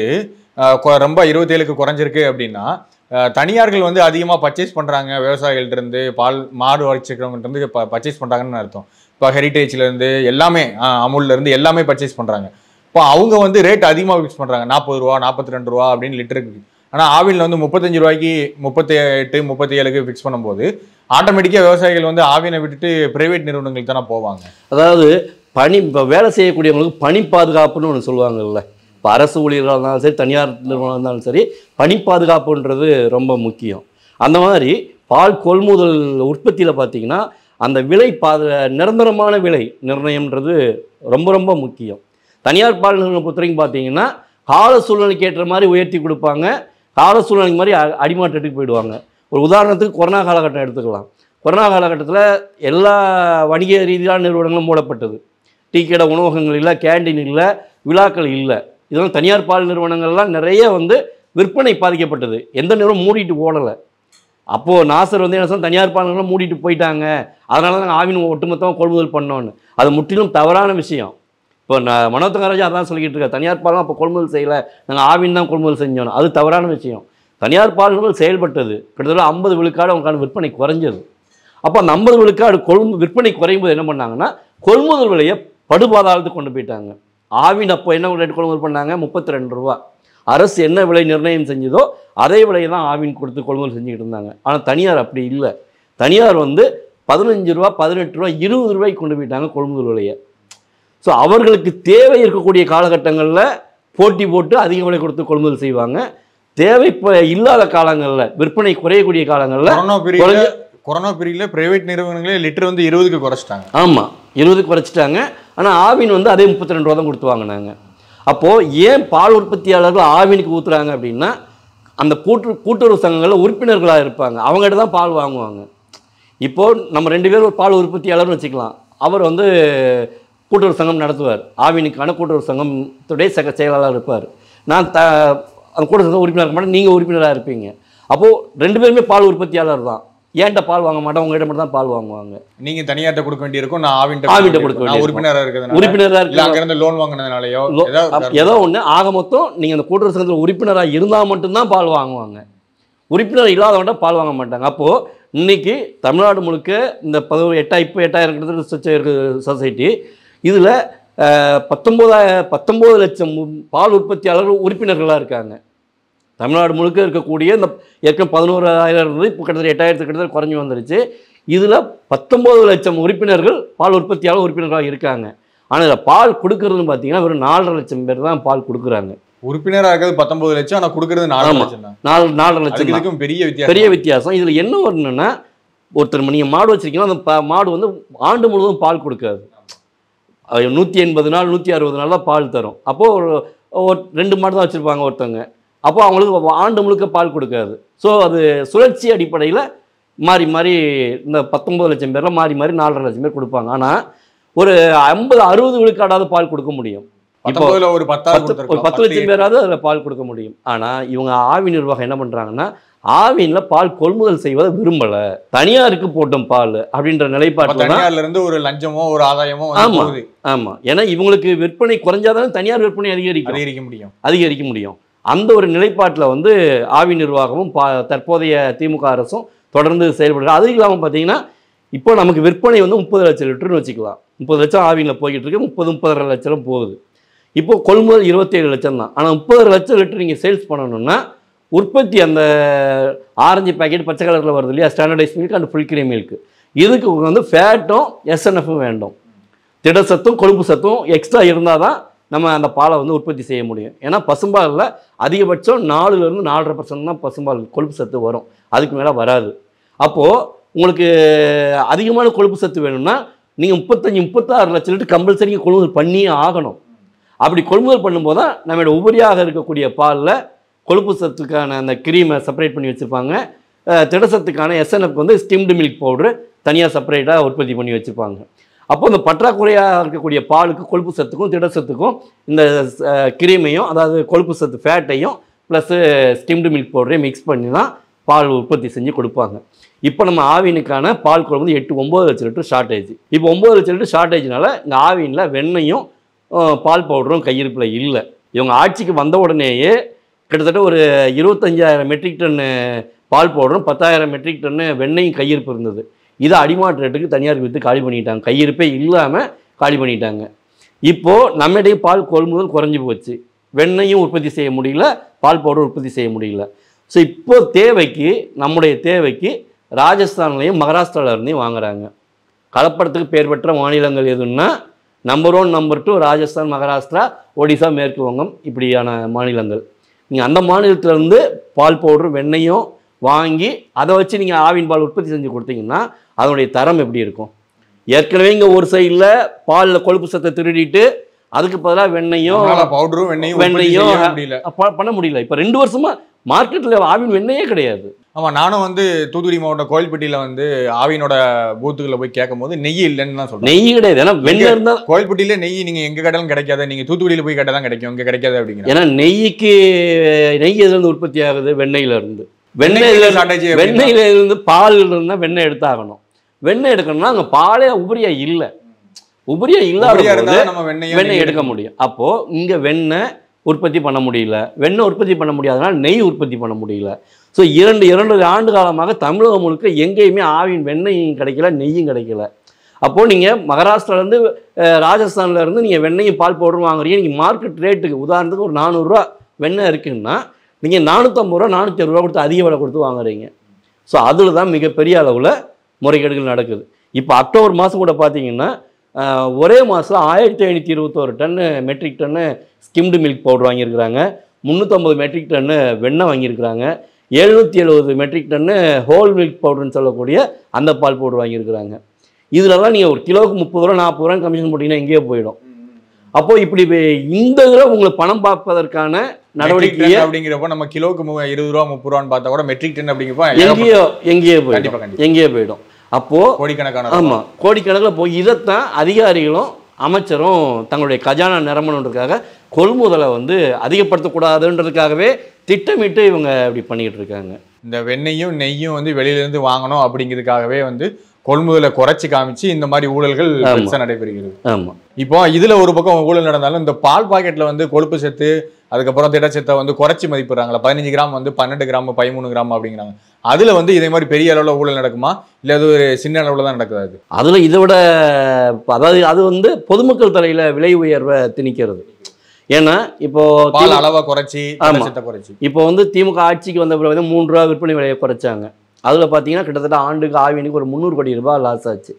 ரொம்ப இருபத்தேழுக்கு குறைஞ்சிருக்கு அப்படின்னா தனியார்கள் வந்து அதிகமாக பர்ச்சேஸ் பண்ணுறாங்க. விவசாயிகள்ட்ட இருந்து பால் மாடு வச்சுக்கிறவங்கள்ட்ட இருந்து பர்ச்சேஸ் பண்ணுறாங்கன்னு அர்த்தம். இப்போ ஹெரிட்டேஜ்லேருந்து எல்லாமே அமுல்லேருந்து எல்லாமே பர்ச்சேஸ் பண்ணுறாங்க. இப்போ அவங்க வந்து ரேட் அதிகமாக ஃபிக்ஸ் பண்ணுறாங்க, நாற்பது ரூபா நாற்பத்தி ரெண்டு ரூபா அப்படின்னு லிட்டருக்கு. ஆனால் ஆவினில் வந்து முப்பத்தஞ்சு ரூபாய்க்கு முப்பத்தி எட்டு முப்பத்தி ஏழுக்கு ஃபிக்ஸ் பண்ணும்போது ஆட்டோமேட்டிக்காக விவசாயிகள் வந்து ஆவினை விட்டுட்டு பிரைவேட் நிறுவனங்களுக்கு தானே போவாங்க. அதாவது பணி இப்போ வேலை செய்யக்கூடியவங்களுக்கு பணி பாதுகாப்புன்னு ஒன்று சொல்லுவாங்கல்ல. இப்போ அரசு ஊழியர்களாக இருந்தாலும் சரி, தனியார் நிறுவனம் இருந்தாலும் சரி, பணி பாதுகாப்புன்றது ரொம்ப முக்கியம். அந்த மாதிரி பால் கொள்முதல் உற்பத்தியில் பார்த்தீங்கன்னா அந்த விலை பாது நிரந்தரமான விலை நிர்ணயம்ன்றது ரொம்ப ரொம்ப முக்கியம். தனியார் பால் நிறுவனம் பொறுத்த வரைக்கும் பார்த்தீங்கன்னா கால சூழ்நிலைக்கு ஏற்ற மாதிரி உயர்த்தி கொடுப்பாங்க, கால சூழ்நிலைக்கு மாதிரி அடிமாற்றத்துக்கு போயிடுவாங்க. ஒரு உதாரணத்துக்கு கொரோனா காலகட்டம் எடுத்துக்கலாம். கொரோனா காலகட்டத்தில் எல்லா வணிக ரீதியான நிறுவனங்களும் மூடப்பட்டது. டீ கடை, உணவகங்கள் இல்லை, கேண்டீன் இல்லை, விழாக்கள் இல்லை. இதெல்லாம் தனியார் பால் நிறுவனங்கள்லாம் நிறைய வந்து விற்பனை பாதிக்கப்பட்டது. எந்த நிறுவனம் மூடிட்டு ஓடலை. அப்போது நாசர் வந்து என்ன சொன்னால் தனியார் பால் நிறுவனம் மூடிட்டு போயிட்டாங்க, அதனால தான் நாங்கள் ஆவின் ஒட்டுமொத்தமாக கொள்முதல் பண்ணோன்னு. அது முற்றிலும் தவறான விஷயம். இப்போ நான் மனோத்தங்கராஜா அதான் சொல்லிக்கிட்டு இருக்கேன், தனியார் பால்லாம் அப்போ கொள்முதல் செய்யலை, நாங்கள் ஆவின் தான் கொள்முதல் செஞ்சோம். அது தவறான விஷயம். தனியார் பால் நிறுவனம் செயல்பட்டது, கிட்டத்தட்ட ஐம்பது விழுக்காடு அவங்களுக்கான விற்பனை குறைஞ்சது. அப்போ அந்த ஐம்பது விழுக்காடு கொள் விற்பனை குறையும் போது என்ன பண்ணாங்கன்னா கொள்முதல் விலையை படுபாதாளத்துக்கு கொண்டு போயிட்டாங்க. ஆவின் அப்போ என்ன ரேட் கொள்முதல் பண்ணாங்க? முப்பத்தி ரெண்டு ரூபா. அரசு என்ன விலை நிர்ணயம் செஞ்சதோ அதே விலையை தான் ஆவின் கொடுத்து கொள்முதல் செஞ்சுக்கிட்டு இருந்தாங்க. ஆனால் தனியார் அப்படி இல்லை. தனியார் வந்து பதினஞ்சு ரூபா பதினெட்டு ரூபா இருபது ரூபாய்க்கு கொண்டு போயிட்டாங்க கொள்முதல் விலையை. ஸோ அவர்களுக்கு தேவை இருக்கக்கூடிய காலகட்டங்களில் போட்டி போட்டு அதிக விலை கொடுத்து கொள்முதல் செய்வாங்க. தேவை இப்போ இல்லாத காலங்களில் விற்பனை குறையக்கூடிய காலங்களில் கொரோனா பீரியட்ல பிரைவேட் நிறுவனங்களே லிட்டர் வந்து இருபதுக்கு குறைச்சிட்டாங்க. ஆமாம், இருபதுக்கு குறைச்சிட்டாங்க. ஆனால் ஆவின் வந்து அதே முப்பத்தி ரெண்டு ரூபா தான் கொடுத்து வாங்கினாங்க. அப்போது ஏன் பால் உற்பத்தியாளர்கள் ஆவினுக்கு ஊற்றுறாங்க அப்படின்னா அந்த கூட்டு கூட்டுறவு சங்கங்களில் உறுப்பினர்களாக இருப்பாங்க, அவங்ககிட்ட தான் பால் வாங்குவாங்க. இப்போது நம்ம ரெண்டு பேரும் ஒரு பால் உற்பத்தியாளர்னு வச்சுக்கலாம். அவர் வந்து கூட்டுறவு சங்கம் நடத்துவார், ஆவினுக்கான கூட்டுறவு சங்கத்துடைய சக செயலாளர் இருப்பார். நான் த அந்த கூட்டுறவு சங்கம் உறுப்பினர் இருக்க மாட்டேன், நீங்கள் உறுப்பினராக இருப்பீங்க. அப்போது ரெண்டு பேருமே பால் உற்பத்தியாளர் தான். ஏன்ட்ட பால் வாங்க மாட்டோம், உங்ககிட்ட மட்டும் தான் பால் வாங்குவாங்க. நீங்க தனியார்ட்ட கொடுக்க வேண்டியிருக்கும், நான் ஆவின் ஆவின்ட்ட கொடுக்க வேண்டிய உறுப்பினராக இருக்கிறது உறுப்பினராக இருக்கு, அங்க இருந்து லோன் வாங்கினதுனாலயோ ஏதோ ஒன்று. ஆக மொத்தம் நீங்கள் அந்த கூட்டுறவு சங்கத்தில் உறுப்பினராக இருந்தால் மட்டும்தான் பால் வாங்குவாங்க, உறுப்பினர் இல்லாதவன்ட்ட பால் வாங்க மாட்டாங்க. அப்போது இன்னைக்கு தமிழ்நாடு முழுக்க இந்த பதினோரு எட்டா இப்போ எட்டாயிரம் கிட்டத்தட்ட இருக்குது சொசைட்டி. இதில் பத்தொம்போதாய பத்தொம்போது லட்சம் பால் உற்பத்தியாளர்கள் உறுப்பினர்களாக இருக்காங்க. தமிழ்நாடு முழுக்க இருக்கக்கூடிய இந்த ஏற்கனவே பதினோராயிரம் இருந்தது, இப்போ கிட்டத்தட்ட எட்டாயிரத்துக்கு கிட்டத்தட்ட குறைஞ்சி வந்துருச்சு. இதில் பத்தொம்போது லட்சம் உறுப்பினர்கள் பால் உற்பத்தியாளர் உறுப்பினர்களாக இருக்காங்க. ஆனால் இதில் பால் கொடுக்கறதுன்னு பார்த்தீங்கன்னா வெறும் நாலரை லட்சம் பேர் தான் பால் கொடுக்குறாங்க. உறுப்பினராக இருக்கிறது பத்தொன்பது லட்சம், ஆனால் கொடுக்கறது நாலு லட்சம் நாலு நாலரை லட்சம் பெரிய வித்தியாசம் பெரிய வித்தியாசம். இதில் என்ன வரணும்னா, ஒருத்தர் நீங்கள் மாடு வச்சிருக்கீங்கன்னா அந்த மாடு வந்து ஆண்டு முழுவதும் பால் கொடுக்காது. நூற்றி எண்பது நாள் நூற்றி அறுபது நாள் தான் பால் தரும். அப்போது ஒரு ரெண்டு மாடு தான் வச்சுருப்பாங்க ஒருத்தவங்க. அப்போ அவங்களுக்கு ஆண்டு முழுக்க பால் கொடுக்காது. ஸோ அது சுழற்சி அடிப்படையில் மாறி மாறி இந்த பத்தொம்பது லட்சம் பேரில் மாறி மாறி நாலரை லட்சம் பேர் கொடுப்பாங்க. ஆனால் ஒரு ஐம்பது அறுபது விழுக்காடாவது பால் கொடுக்க முடியும். இப்போ ஒரு பத்து ஒரு பத்து லட்சம் பேராவது அதில் பால் கொடுக்க முடியும். ஆனால் இவங்க ஆவின் நிர்வாகம் என்ன பண்ணுறாங்கன்னா, ஆவினில் பால் கொள்முதல் செய்வதை விரும்பலை, தனியாருக்கு போட்டோம் பால் அப்படின்ற நிலைப்பாட்டில் இருந்து ஒரு லஞ்சமோ ஒரு ஆதாயமோ. ஆமாம் ஆமாம் ஏன்னா இவங்களுக்கு விற்பனை குறைஞ்சாதானே தனியார் விற்பனை அதிகரிக்கும் அதிகரிக்க முடியும் அதிகரிக்க முடியும் அந்த ஒரு நிலைப்பாட்டில் வந்து ஆவின் நிர்வாகமும் பா தற்போதைய திமுக அரசும் தொடர்ந்து செயல்படுறாங்க. அது இல்லாமல் பார்த்தீங்கன்னா இப்போ நமக்கு விற்பனை வந்து முப்பது லட்சம் லிட்டர்னு வச்சுக்கலாம். முப்பது லட்சம் ஆவினில் போய்கிட்டு இருக்கு, முப்பது முப்பதரை லட்சம் போகுது. இப்போ கொள்முதல் இருபத்தேழு லட்சம் தான். ஆனால் முப்பது லட்சம் லிட்டர் நீங்கள் சேல்ஸ் பண்ணணும்னா உற்பத்தி அந்த ஆரஞ்சு பேக்கெட் பச்சை கலரில் வருது இல்லையா, standardise milk and full cream milk, இதுக்கு வந்து ஃபேட்டும் எஸ்என்எஃப்பும் வேண்டும். திடசத்தும் கொழுப்பு சத்தும் எக்ஸ்ட்ரா இருந்தால் தான் நம்ம அந்த பாலை வந்து உற்பத்தி செய்ய முடியும். ஏன்னா பசும்பாலில் அதிகபட்சம் நாலுலேருந்து நாலரை பர்சன்ட் தான் பசும்பால் கொழுப்பு சத்து வரும், அதுக்கு மேலே வராது. அப்போது உங்களுக்கு அதிகமான கொழுப்பு சத்து வேணும்னா நீங்கள் முப்பத்தஞ்சு முப்பத்தாறு லட்சம் லிட்டர் கம்பல்சரி கொள்முதல் பண்ணியே ஆகணும். அப்படி கொள்முதல் பண்ணும்போது தான் நம்மளோட உபரியாக இருக்கக்கூடிய பாலில் கொழுப்பு சத்துக்கான அந்த கிரீமை செப்பரேட் பண்ணி வச்சுருப்பாங்க, திடசத்துக்கான எஸ்என்எஃப் வந்து ஸ்டிம்டு மில்க் பவுட்ரு தனியாக செப்பரேட்டாக உற்பத்தி பண்ணி வச்சுருப்பாங்க. அப்போ இந்த பற்றாக்குறையாக இருக்கக்கூடிய பாலுக்கு கொழுப்பு சத்துக்கும் திடசத்துக்கும் இந்த கிரீமையும், அதாவது கொழுப்பு சத்து ஃபேட்டையும் ப்ளஸ்ஸு ஸ்டிம்டு மில்க் பவுடரையும் மிக்ஸ் பண்ணி தான் பால் உற்பத்தி செஞ்சு கொடுப்பாங்க. இப்போ நம்ம ஆவினுக்கான பால் கொள்முதல் எட்டு ஒம்பது லட்சம் லிட்டர் ஷார்ட்டேஜ். இப்போ ஒம்பது லட்சம் லிட்டர் ஷார்ட்டேஜ்னால இந்த ஆவினில் வெண்ணையும் பால் பவுடரும் கையிருப்பில் இல்லை. இவங்க ஆட்சிக்கு வந்த உடனேயே கிட்டத்தட்ட ஒரு இருபத்தஞ்சாயிரம் மெட்ரிக் டன்னு பால் பவுடரும் பத்தாயிரம் மெட்ரிக் டன்னு வெண்ணையும் கையிருப்பு இருந்தது. இதை அடிமாட்டு ரேட்டுக்கு தனியார் விற்று காலி பண்ணிட்டாங்க, கையிருப்பே இல்லாமல் காலி பண்ணிட்டாங்க. இப்போது நம்மிடையே பால் கொள்முதல் குறைஞ்சி போச்சு, வெண்ணையும் உற்பத்தி செய்ய முடியல, பால் பவுடர் உற்பத்தி செய்ய முடியல. ஸோ இப்போ தேவைக்கு நம்முடைய தேவைக்கு ராஜஸ்தான்லையும் மகாராஷ்டிராவிலேருந்தையும் வாங்குறாங்க. கலப்படத்துக்கு பேர் பெற்ற மாநிலங்கள் எதுன்னா number one number two Rajasthan, Maharashtra, Odisha, மேற்கு வங்கம், இப்படியான மாநிலங்கள். நீங்கள் அந்த மாநிலத்திலேருந்து பால் பவுடர் வெண்ணையும் வாங்கி அதை வச்சு நீங்கள் ஆவின் பால் உற்பத்தி செஞ்சு கொடுத்தீங்கன்னா அதனுடைய தரம் எப்படி இருக்கும்? ஏற்கனவே இங்கே ஒரு சைடில் பாலில் கொழுப்பு சத்தை திருடிட்டு அதுக்கு பதிலாக வெண்ணையும் பவுடரும் வெண்ணையும் வெண்ணையும் பண்ண முடியல. இப்போ ரெண்டு வருஷமாக மார்க்கெட்டில் ஆவின் வெண்ணையே கிடையாது. ஆமாம், நானும் வந்து தூத்துக்குடி மாவட்டம் கோயில்பட்டியில் வந்து ஆவினோட பூத்துக்களில் போய் கேட்கும் போது நெய் இல்லைன்னு தான் சொல்றேன். நெய் கிடையாது, ஏன்னா வெண்ணெய் இருந்தால் கோயில்பட்டியில நெய் நீங்கள் எங்கே கேட்டாலும் கிடைக்காது, நீங்கள் தூத்துக்குடியில் போய் கேட்டால் தான் கிடைக்கும், இங்கே கிடைக்காது அப்படிங்கிற. ஏன்னா நெய்க்கு நெய் எதுலேருந்து உற்பத்தி ஆகுது? வெண்ணெயிலேருந்து. வெண்ணெயில வெண்ணெயில இருந்து பால் இருந்தால் வெண்ணெய் எடுத்தாகணும். வெண்ணெய் எடுக்கணும்னா அங்கே பாலே உபரியா இல்லை, உபரியா இல்லாத நம்ம வெண்ணெய் எடுக்க முடியும். அப்போது இங்கே வெண்ணெய் உற்பத்தி பண்ண முடியல, வெண்ணெய் உற்பத்தி பண்ண முடியாதனால நெய் உற்பத்தி பண்ண முடியல. ஸோ இரண்டு இரண்டு ஆண்டு காலமாக தமிழகம் முழுக்க எங்கேயுமே ஆவின் வெண்ணெயும் கிடைக்கல, நெய்யும் கிடைக்கல. அப்போது நீங்கள் மகாராஷ்டிராலேருந்து ராஜஸ்தான்லேருந்து நீங்கள் வெண்ணெயும் பால் பவுடரும் வாங்குறீங்க. நீங்கள் மார்க்கெட் ரேட்டுக்கு உதாரணத்துக்கு ஒரு நானூறுரூவா வெண்ணெய் இருக்குன்னா நீங்கள் நானூற்றம்பது ரூபா நானூற்றி அறுபது ரூபா கொடுத்து அதிக விலை கொடுத்து வாங்குறீங்க. ஸோ அதில் தான் மிகப்பெரிய அளவில் முறைகேடுகள் நடக்குது. இப்போ அக்டோபர் மாதம் கூட பார்த்தீங்கன்னா ஒரே மாதம் ஆயிரத்தி ஐநூற்றி இருபத்தோரு ton metric ton skimmed milk powder வாங்கியிருக்கிறாங்க, முந்நூற்றம்பது மெட்ரிக் டன்னு வெண்ணெய் வாங்கியிருக்கிறாங்க, எழுநூற்றி எழுபது மெட்ரிக் டன்னு ஹோல் மில்க் பவுடர்னு சொல்லக்கூடிய அந்த பால் பவுடர் வாங்கியிருக்கிறாங்க. இதிலலாம் நீங்கள் ஒரு கிலோவுக்கு முப்பது ரூபா நாற்பது ரூபா கமிஷன் போட்டிங்கன்னா எங்கேயோ போயிடும். அப்போ இப்படி இந்த இதில் உங்களுக்கு பணம் பார்ப்பதற்கான நடவடிக்கை அப்படிங்கிறப்ப நம்ம கிலோக்கு இருபது ரூபா முப்பது ரூபான்னு பார்த்தா கூட மெட்ரிக் டன் அப்படிங்கிறப்ப எங்கேயோ எங்கேயோ போயிடும் எங்கேயோ போயிடும் அப்போ கோடிக்கணக்கான ஆமாம் கோடிக்கணக்கில் போய் இதைத்தான் அதிகாரிகளும் அமைச்சரும் தங்களுடைய கஜானா நிரம்பணுன்றதுக்காக கொள்முதலை வந்து அதிகப்படுத்தக்கூடாதுன்றதுக்காகவே திட்டமிட்டு இவங்க இப்படி பண்ணிக்கிட்டு இருக்காங்க. இந்த வெண்ணெயும் நெய்யும் வந்து வெளியிலேருந்து வாங்கணும் அப்படிங்கிறதுக்காகவே வந்து கொள்முதலை குறைச்சி காமிச்சு இந்த மாதிரி ஊழல்கள் நடைபெறுகிறது. ஆமாம், இப்போ இதுல ஒரு பக்கம் ஊழல் நடந்தாலும் இந்த பால் பாக்கெட்ல வந்து கொழுப்பு சத்து அதுக்கப்புறம் திடச்சத்தை வந்து குறைச்சி மதிப்பிடுறாங்களா, பதினஞ்சு கிராம் வந்து பன்னெண்டு கிராம் பதிமூணு கிராம் அப்படிங்கிறாங்க. அதுல வந்து இதே மாதிரி பெரிய அளவுல ஊழல் நடக்குமா இல்லை அது ஒரு சின்ன அளவுல தான் நடக்குது? அதுல இதை விட அதாவது அது வந்து பொதுமக்கள் தலையில விலை உயர்வை திணிக்கிறது. ஏன்னா இப்போ பால் அளவை குறைச்சி குறைச்சி இப்போ வந்து திமுக ஆட்சிக்கு வந்த பிறகு மூன்று ரூபா விற்பனை விலையை குறைச்சாங்க. அதில் பார்த்தீங்கன்னா கிட்டத்தட்ட ஆண்டுக்கு ஆவினுக்கு ஒரு முந்நூறு கோடி ரூபாய் லாஸ் ஆச்சு.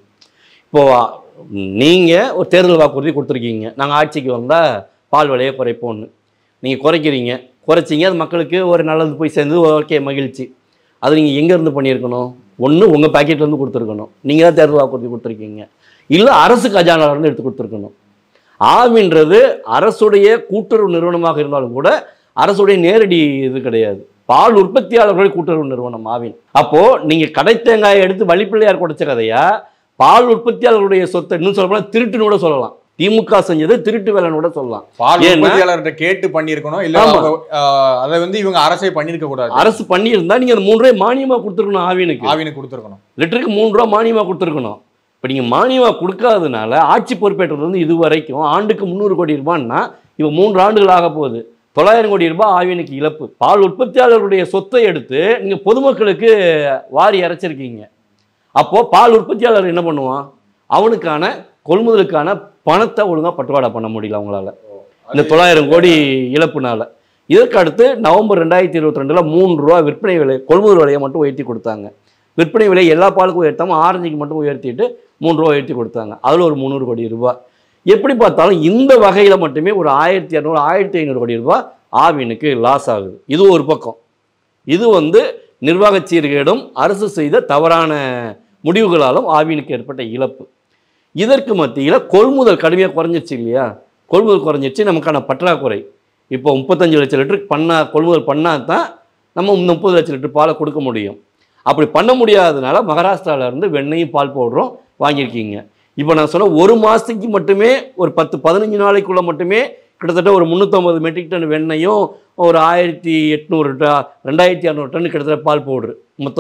இப்போது நீங்கள் ஒரு தேர்தல் வாக்குறுதி கொடுத்துருக்கீங்க, நாங்கள் ஆட்சிக்கு வந்தால் பால் விலையை குறைப்போன்னு. நீங்கள் குறைக்கிறீங்க, குறைச்சிங்க, அது மக்களுக்கு ஒரு நல்லது போய் சேர்ந்து ஓகே மகிழ்ச்சி. அது நீங்கள் எங்கேருந்து பண்ணியிருக்கணும்? ஒன்று உங்கள் பேக்கெட்லேருந்து கொடுத்துருக்கணும், நீங்கள் தான் தேர்தல் வாக்குறுதி கொடுத்துருக்கீங்க, இல்லை அரசு கஜானாலேருந்து எடுத்து கொடுத்துருக்கணும். ஆவின்றது அரசுடைய கூட்டுறவு நிறுவனமாக இருந்தாலும் கூட அரசுடைய நேரடி இது கிடையாது, பால் உற்பத்தியாளர்கள் கூட்டுறவு நிறுவனம் ஆவின். அப்போ நீங்க கடை தேங்காயை எடுத்து வழிப்பிள்ளையார் குடைச்ச கதையா பால் உற்பத்தியாளர்களுடைய சொத்தை இன்னும் சொல்லலாம் திருட்டுன்னு கூட சொல்லலாம். திமுக செஞ்சது திருட்டு வேலைன்னு கூட சொல்லலாம். பால் உற்பத்தியாளர்கிட்ட கேட்டு பண்ணியிருக்கணும், இல்ல அதை வந்து இவங்க அரசே பண்ணிருக்க கூடாது. அரசு பண்ணியிருந்தா நீங்க அந்த மூன்று ரூபாய் மானியமா கொடுத்துருக்கணும், ஆவினுக்கு ஆவினுக்கு கொடுத்துருக்கணும், லிட்டருக்கு மூன்று ரூபாய் மானியமா கொடுத்துருக்கணும். இப்போ நீங்க மானியமா கொடுக்காததுனால ஆட்சி பொறுப்பேற்றது வந்து இது வரைக்கும் ஆண்டுக்கு முந்நூறு கோடி ரூபான்னா இப்போ மூன்று ஆண்டுகள் ஆக போகுது, தொள்ளாயிரம் கோடி ரூபாய் ஆவினுக்கு இழப்பு. பால் உற்பத்தியாளர்களுடைய சொத்தை எடுத்து நீங்க பொதுமக்களுக்கு வாரி இறைச்சிருக்கீங்க. அப்போ பால் உற்பத்தியாளர் என்ன பண்ணுவான்? அவனுக்கான கொள்முதலுக்கான பணத்தை ஒழுங்காக பட்டுவாடா பண்ண முடியல அவங்களால இந்த தொள்ளாயிரம் கோடி இழப்புனால. இதற்கு அடுத்து நவம்பர் ரெண்டாயிரத்தி இருபத்தி ரெண்டில் மூணு ரூபா விற்பனை விலை கொள்முதல் விலையை மட்டும் உயர்த்தி கொடுத்தாங்க. விற்பனை விலை எல்லா பாலுக்கும் உயர்த்தாமல் ஆரஞ்சுக்கு மட்டும் உயர்த்திட்டு மூணு ரூபா உயர்த்தி கொடுத்தாங்க. அதில் ஒரு முந்நூறு கோடி ரூபாய். எப்படி பார்த்தாலும் இந்த வகையில் மட்டுமே ஒரு ஆயிரத்தி இரநூறு ஆயிரத்தி ஐநூறு கோடி ரூபாய் ஆவினுக்கு லாஸ் ஆகுது. இது ஒரு பக்கம். இது வந்து நிர்வாக சீர்கேடும் அரசு செய்த தவறான முடிவுகளாலும் ஆவினுக்கு ஏற்பட்ட இழப்பு. இதற்கு மத்தியில் கொள்முதல் கடுமையாக குறைஞ்சிருச்சு இல்லையா? கொள்முதல் குறைஞ்சிருச்சு, நமக்கான பற்றாக்குறை. இப்போ முப்பத்தஞ்சு லட்சம் லிட்டருக்கு பண்ணால் கொள்முதல் பண்ணால் தான் நம்ம முப்பது லட்சம் லிட்டர் பாலை கொடுக்க முடியும். அப்படி பண்ண முடியாததுனால மகாராஷ்டிராவிலேருந்து வெண்ணையும் பால் பவுடரும் வாங்கியிருக்கீங்க. இப்போ நான் சொன்ன ஒரு மாதத்துக்கு மட்டுமே ஒரு பத்து பதினஞ்சு நாளைக்குள்ளே மட்டுமே கிட்டத்தட்ட ஒரு முந்நூற்றம்பது மெட்ரிக் டன் வெண்ணையும் ஒரு ஆயிரத்தி எட்நூறு ரெண்டாயிரத்தி இரநூறு டன் கிட்டத்தட்ட பால் பவுட்ரு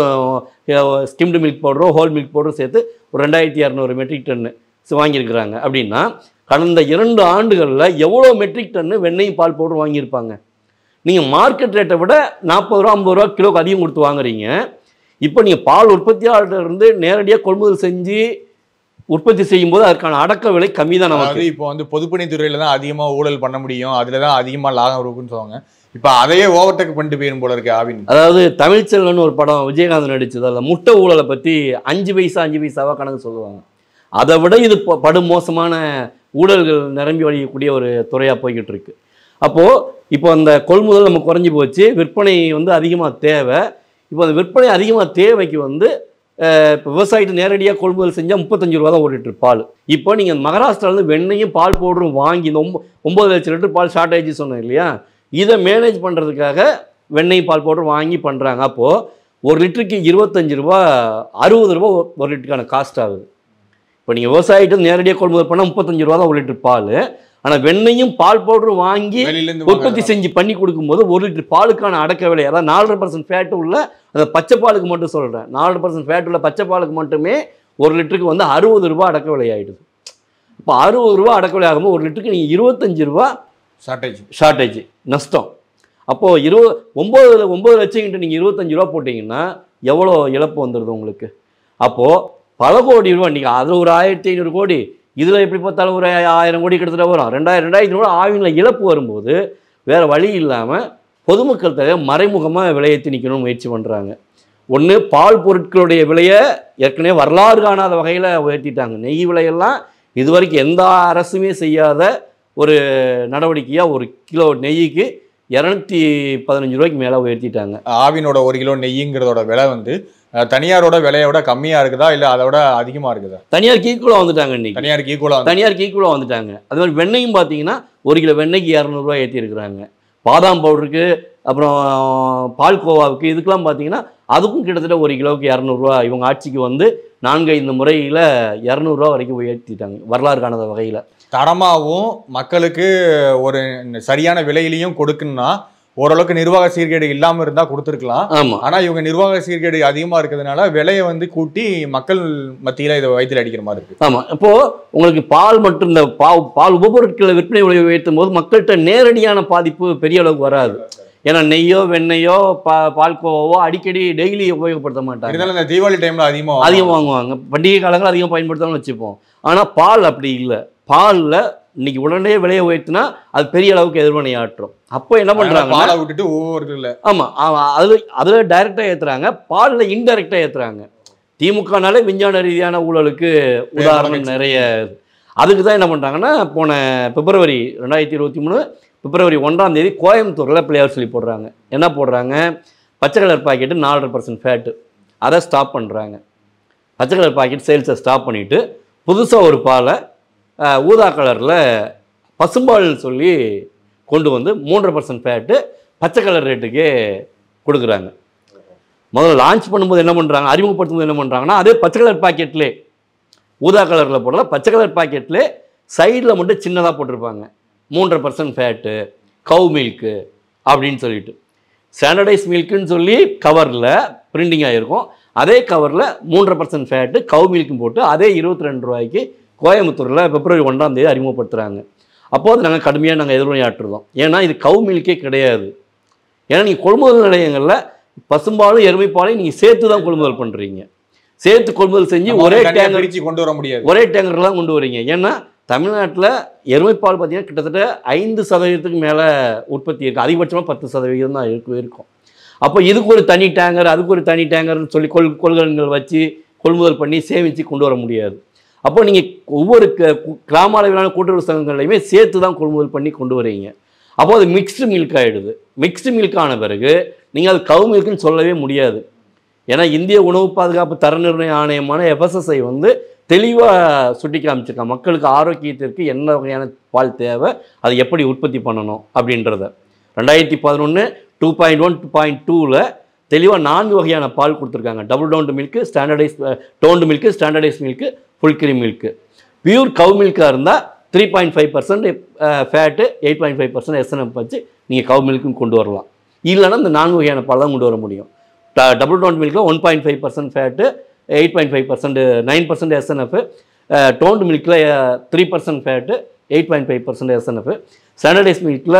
மொத்தம் ஸ்கிம்டு மில்க் பவுடரும் ஹோல் மில்க் பவுடரும் சேர்த்து ஒரு ரெண்டாயிரத்தி இரநூறு மெட்ரிக் டன்னு வாங்கியிருக்கிறாங்க. அப்படின்னா கடந்த இரண்டு ஆண்டுகளில் எவ்வளோ மெட்ரிக் டன்னு வெண்ணையும் பால் பவுடர் வாங்கியிருப்பாங்க? நீங்கள் மார்க்கெட் ரேட்டை விட நாற்பது ரூபா ஐம்பது ரூபா கிலோக்கு அதிகம் கொடுத்து வாங்குறீங்க. இப்போ நீங்கள் பால் உற்பத்தியாளர்கிட்ட நேரடியாக கொள்முதல் செஞ்சு உற்பத்தி செய்யும்போது அதற்கான அடக்க விலை கம்மி தான். நமக்கு இப்போ வந்து பொதுப்பணித்துறையில தான் அதிகமாக ஊழல் பண்ண முடியும், அதில் தான் அதிகமாக லாபம் இருக்குன்னு சொல்லுவாங்க. இப்போ அதையே ஓவர்டேக் பண்ணிட்டு போயிடும் போல இருக்கு ஆவின். அதாவது தமிழ்ச்செல்வன் ஒரு படம் விஜயகாந்த் நடிச்சது, அதில் முட்டை ஊழலை பற்றி அஞ்சு பைசா அஞ்சு பைசாவாக கணக்கு சொல்லுவாங்க. அதை விட இது படு மோசமான ஊழல்கள் நிரம்பி வழியக்கூடிய ஒரு துறையாக போய்கிட்டு இருக்கு. அப்போது இப்போ அந்த கொள்முதல் நம்ம குறைஞ்சி போச்சு, விற்பனை வந்து அதிகமாக தேவை. இப்போ அந்த விற்பனை அதிகமாக தேவைக்கு வந்து இப்போ விவசாயிட்டு நேரடியாக கொள்முதல் செஞ்சால் முப்பத்தஞ்சு ரூபா தான் ஒரு லிட்டர் பால். இப்போ நீங்கள் மகாராஷ்டிராவிலேருந்து வெண்ணையும் பால் பவுடரும் வாங்கி இந்த ஒம்ப ஒம்பது லட்சம் லிட்டர் பால் ஷார்ட்டேஜ் சொன்னேன் இல்லையா, இதை மேனேஜ் பண்ணுறதுக்காக வெண்ணெய் பால் பவுடர் வாங்கி பண்ணுறாங்க. அப்போது ஒரு லிட்டருக்கு இருபத்தஞ்சி ரூபா அறுபது ரூபா ஒரு லிட்டருக்கான காஸ்ட் ஆகுது. இப்போ நீங்கள் விவசாயிட்டு நேரடியாக கொள்முதல் பண்ணால் முப்பத்தஞ்சு ரூபா தான் ஒரு லிட்டர் பால். ஆனால் வெண்ணையும் பால் பவுடரும் வாங்கி உற்பத்தி செஞ்சு பண்ணி கொடுக்கும்போது ஒரு லிட்டர் பாலுக்கான அடக்க விலை, அதாவது நாலரை பர்சன்ட் ஃபேட்டு உள்ள அந்த பச்சை பாலுக்கு மட்டும் சொல்கிறேன், நாலு பர்சன்ட் ஃபேட் உள்ள பச்சை பாலுக்கு மட்டுமே ஒரு லிட்டருக்கு வந்து அறுபது ரூபா அடக்க விலை ஆகிடுது. இப்போ அறுபது ரூபா அடக்க விலை ஆகும்போது ஒரு லிட்டருக்கு நீங்கள் இருபத்தஞ்சி ரூபா ஷார்ட்டேஜ் ஷார்ட்டேஜ் நஷ்டம். அப்போது இருபது ஒம்பது ஒம்பது லட்சம் நீங்கள் இருபத்தஞ்சி ரூபா போட்டிங்கன்னா எவ்வளோ இழப்பு வந்துடுது உங்களுக்கு? அப்போது பல கோடி ரூபா நீங்கள் அதில் ஒரு ஆயிரத்தி ஐநூறு கோடி, இதில் எப்படி பார்த்தாலும் ஒரு ஆயிரம் கோடி கிட்டத்தட்ட வரும். ரெண்டாயிரம் ரெண்டாயிரத்தி ரூபா ஆவினில் இழப்பு வரும்போது வேறு வழி இல்லாமல் பொதுமக்கள் தவிர மறைமுகமாக விலையை திணிக்கணும்னு முயற்சி பண்ணுறாங்க. ஒன்று, பால் பொருட்களுடைய விலையை ஏற்கனவே வரலாறு காணாத வகையில் உயர்த்திட்டாங்க. நெய் விலையெல்லாம் இது வரைக்கும் எந்த அரசுமே செய்யாத ஒரு நடவடிக்கையாக ஒரு கிலோ நெய்யுக்கு இரநூத்தி பதினஞ்சு ரூபாய்க்கு மேலே உயர்த்திட்டாங்க. ஆவினோட ஒரு கிலோ நெய்ங்கிறதோட விலை வந்து தனியாரோட விலையோட கம்மியாக இருக்குதா இல்லை அதோட அதிகமாக இருக்குதா? தனியாருக்கு ஈக்குவலாக வந்துட்டாங்க. இன்னைக்கு தனியாருக்கு ஈக்குவலாக தனியாருக்கு ஈக்குவலாக வந்துட்டாங்க. அது மாதிரி வெண்ணையும் பார்த்தீங்கன்னா ஒரு கிலோ வெண்ணெய்க்கு இரநூறுவா ஏற்றி இருக்கிறாங்க. பாதாம் பவுடருக்கு அப்புறம் பால்கோவாவுக்கு இதுக்கெல்லாம் பார்த்தீங்கன்னா அதுக்கும் கிட்டத்தட்ட ஒரு கிலோவுக்கு இரநூறுவா இவங்க ஆட்சிக்கு வந்து நான்கு ஐந்து முறையில் இரநூறுவா வரைக்கும் உயர்த்திட்டாங்க. வரலாறு காணாத வகையில் தரமாகவும் மக்களுக்கு ஒரு சரியான விலையிலையும் கொடுக்குன்னா ஓரளவுக்கு நிர்வாக சீர்கேடு இல்லாமல் இருந்தால் கொடுத்துருக்கலாம். ஆமாம். ஆனால் இவங்க நிர்வாக சீர்கேடு அதிகமாக இருக்கிறதுனால விலையை வந்து கூட்டி மக்கள் மத்தியில் இதை வயிற்றில் அடிக்கிற மாதிரி இருக்குது. ஆமாம். இப்போது உங்களுக்கு பால் மற்றும் இந்த பா பால் உபபொருட்களை விற்பனை விலையை உயர்த்தும் போது மக்கள்கிட்ட நேரடியான பாதிப்பு பெரிய அளவுக்கு வராது. ஏன்னா நெய்யோ வெண்ணெய்யோ பா பால்கோவோ அடிக்கடி டெய்லி உபயோகப்படுத்த மாட்டாங்க. இதனால இந்த தீபாவளி டைமில் அதிகமாக அதிகம் வாங்குவாங்க, பண்டிகை காலங்கள் அதிகம் பயன்படுத்தாமல் வச்சுப்போம். ஆனால் பால் அப்படி இல்லை. பாலில் இன்னைக்கு உடனே விலையை உயர்த்தினா அது பெரிய அளவுக்கு எதிர்வினை ஆற்றும். அப்போ என்ன பண்ணுறாங்க, பாலை விட்டுட்டு ஒவ்வொரு இல்லை. ஆமாம், அதில் அதில் டைரெக்டாக ஏற்றுறாங்க, பாலில் இன்டைரக்டாக ஏற்றுறாங்க. திமுகனாலே விஞ்ஞான ரீதியான ஊழலுக்கு உதாரணம் நிறைய. அதுக்கு தான் என்ன பண்ணுறாங்கன்னா போன பிப்ரவரி ரெண்டாயிரத்தி இருபத்தி மூணு பிப்ரவரி ஒன்றாம் தேதி கோயம்புத்தூரில் பிளேயர் சொல்லி போடுறாங்க. என்ன போடுறாங்க, பச்சை கலர் பாக்கெட்டு நாலரை பர்சன்ட் ஃபேட்டு அதை ஸ்டாப் பண்ணுறாங்க. பச்சை கலர் பாக்கெட் சேல்ஸை ஸ்டாப் பண்ணிவிட்டு புதுசாக ஒரு பாலை ஊதா கலரில் பசும்பால் சொல்லி கொண்டு வந்து மூன்றரை பர்சன்ட் ஃபேட்டு பச்சை கலர் ரேட்டுக்கே கொடுக்குறாங்க. முதல்ல லான்ச் பண்ணும்போது என்ன பண்ணுறாங்க, அறிமுகப்படுத்தும் போது என்ன பண்ணுறாங்கன்னா அதே பச்சை கலர் பாக்கெட்லே ஊதா கலரில் போடல, பச்சை கலர் பாக்கெட்லே சைடில் மட்டும் சின்னதாக போட்டிருப்பாங்க மூன்றரை பர்சன்ட் ஃபேட்டு கவு மில்க்கு அப்படின்னு சொல்லிட்டு. ஸ்டாண்டர்டைஸ் மில்க்குன்னு சொல்லி கவரில் பிரிண்டிங் ஆகிருக்கும், அதே கவரில் மூன்றரை பர்சன்ட் ஃபேட்டு கவு மில்க்கும் போட்டு அதே இருபத்தி ரெண்டு ரூபாய்க்கு கோயம்புத்தூரில் பிப்ரவரி ஒன்றாம் தேதி அறிமுகப்படுத்துகிறாங்க. அப்போது நாங்கள் கடுமையாக நாங்கள் எதிர்வினையாற்றுறோம். ஏன்னா இது கவு மில்க்கே கிடையாது. ஏன்னா நீங்கள் கொள்முதல் நிலையங்களில் பசும்பாலும் எருமைப்பாலையும் நீங்கள் சேர்த்து தான் கொள்முதல் பண்ணுறீங்க. சேர்த்து கொள்முதல் செஞ்சு ஒரே டேங்கர் பிரிச்சு கொண்டு வர முடியாது, ஒரே டேங்கர்லாம் கொண்டு வரீங்க. ஏன்னா தமிழ்நாட்டில் எருமைப்பால் பார்த்தீங்கன்னா கிட்டத்தட்ட ஐந்து சதவீதத்துக்கு மேலே உற்பத்தி இருக்குது, அதிகபட்சமாக பத்து சதவீதம் தான் இருக்கு இருக்கும். அப்போ இதுக்கு ஒரு தனி டேங்கர், அதுக்கு ஒரு தனி டேங்கர்னு சொல்லி கொள் கொள்கலன்கள் வச்சு கொள்முதல் பண்ணி சேமித்து கொண்டு வர முடியாது. அப்போ நீங்கள் ஒவ்வொரு கிராம அளவிலான கூட்டுறவு சங்கங்களையுமே சேர்த்து தான் கொள்முதல் பண்ணி கொண்டு வரீங்க. அப்போ அது மிக்ஸ்டு மில்க் ஆகிடுது. மிக்ஸ்டு மில்க் ஆன பிறகு நீங்கள் அது கவு மில்க்குன்னு சொல்லவே முடியாது. ஏன்னா இந்திய உணவு பாதுகாப்பு தர நிர்ணய ஆணையமான எஃப்எஸ்எஸ்ஐ வந்து தெளிவாக சுட்டி காமிச்சிருக்காங்க மக்களுக்கு ஆரோக்கியத்திற்கு என்ன வகையான பால் தேவை, அதை எப்படி உற்பத்தி பண்ணணும் அப்படின்றத. ரெண்டாயிரத்தி பதினொன்று two point one two point டூவில் தெளிவாக நான்கு வகையான பால் கொடுத்துருக்காங்க. Double toned milk, standardise toned milk, standardise milk, full cream milk. Pure cow மில்காக இருந்தால் three point five percent fat, eight point five percent SNF வச்சு நீங்கள் கவு மில்க்குன்னு கொண்டு வரலாம். இல்லைன்னா இந்த நான்கு வகையான பால் தான் கொண்டு வர முடியும். டபுள் டோண்ட் மில்கில் one point five percent fat, eight point five percent nine percent SNF, toned மில்கில் three percent fat, eight point five percent SNF, standardise மில்கில்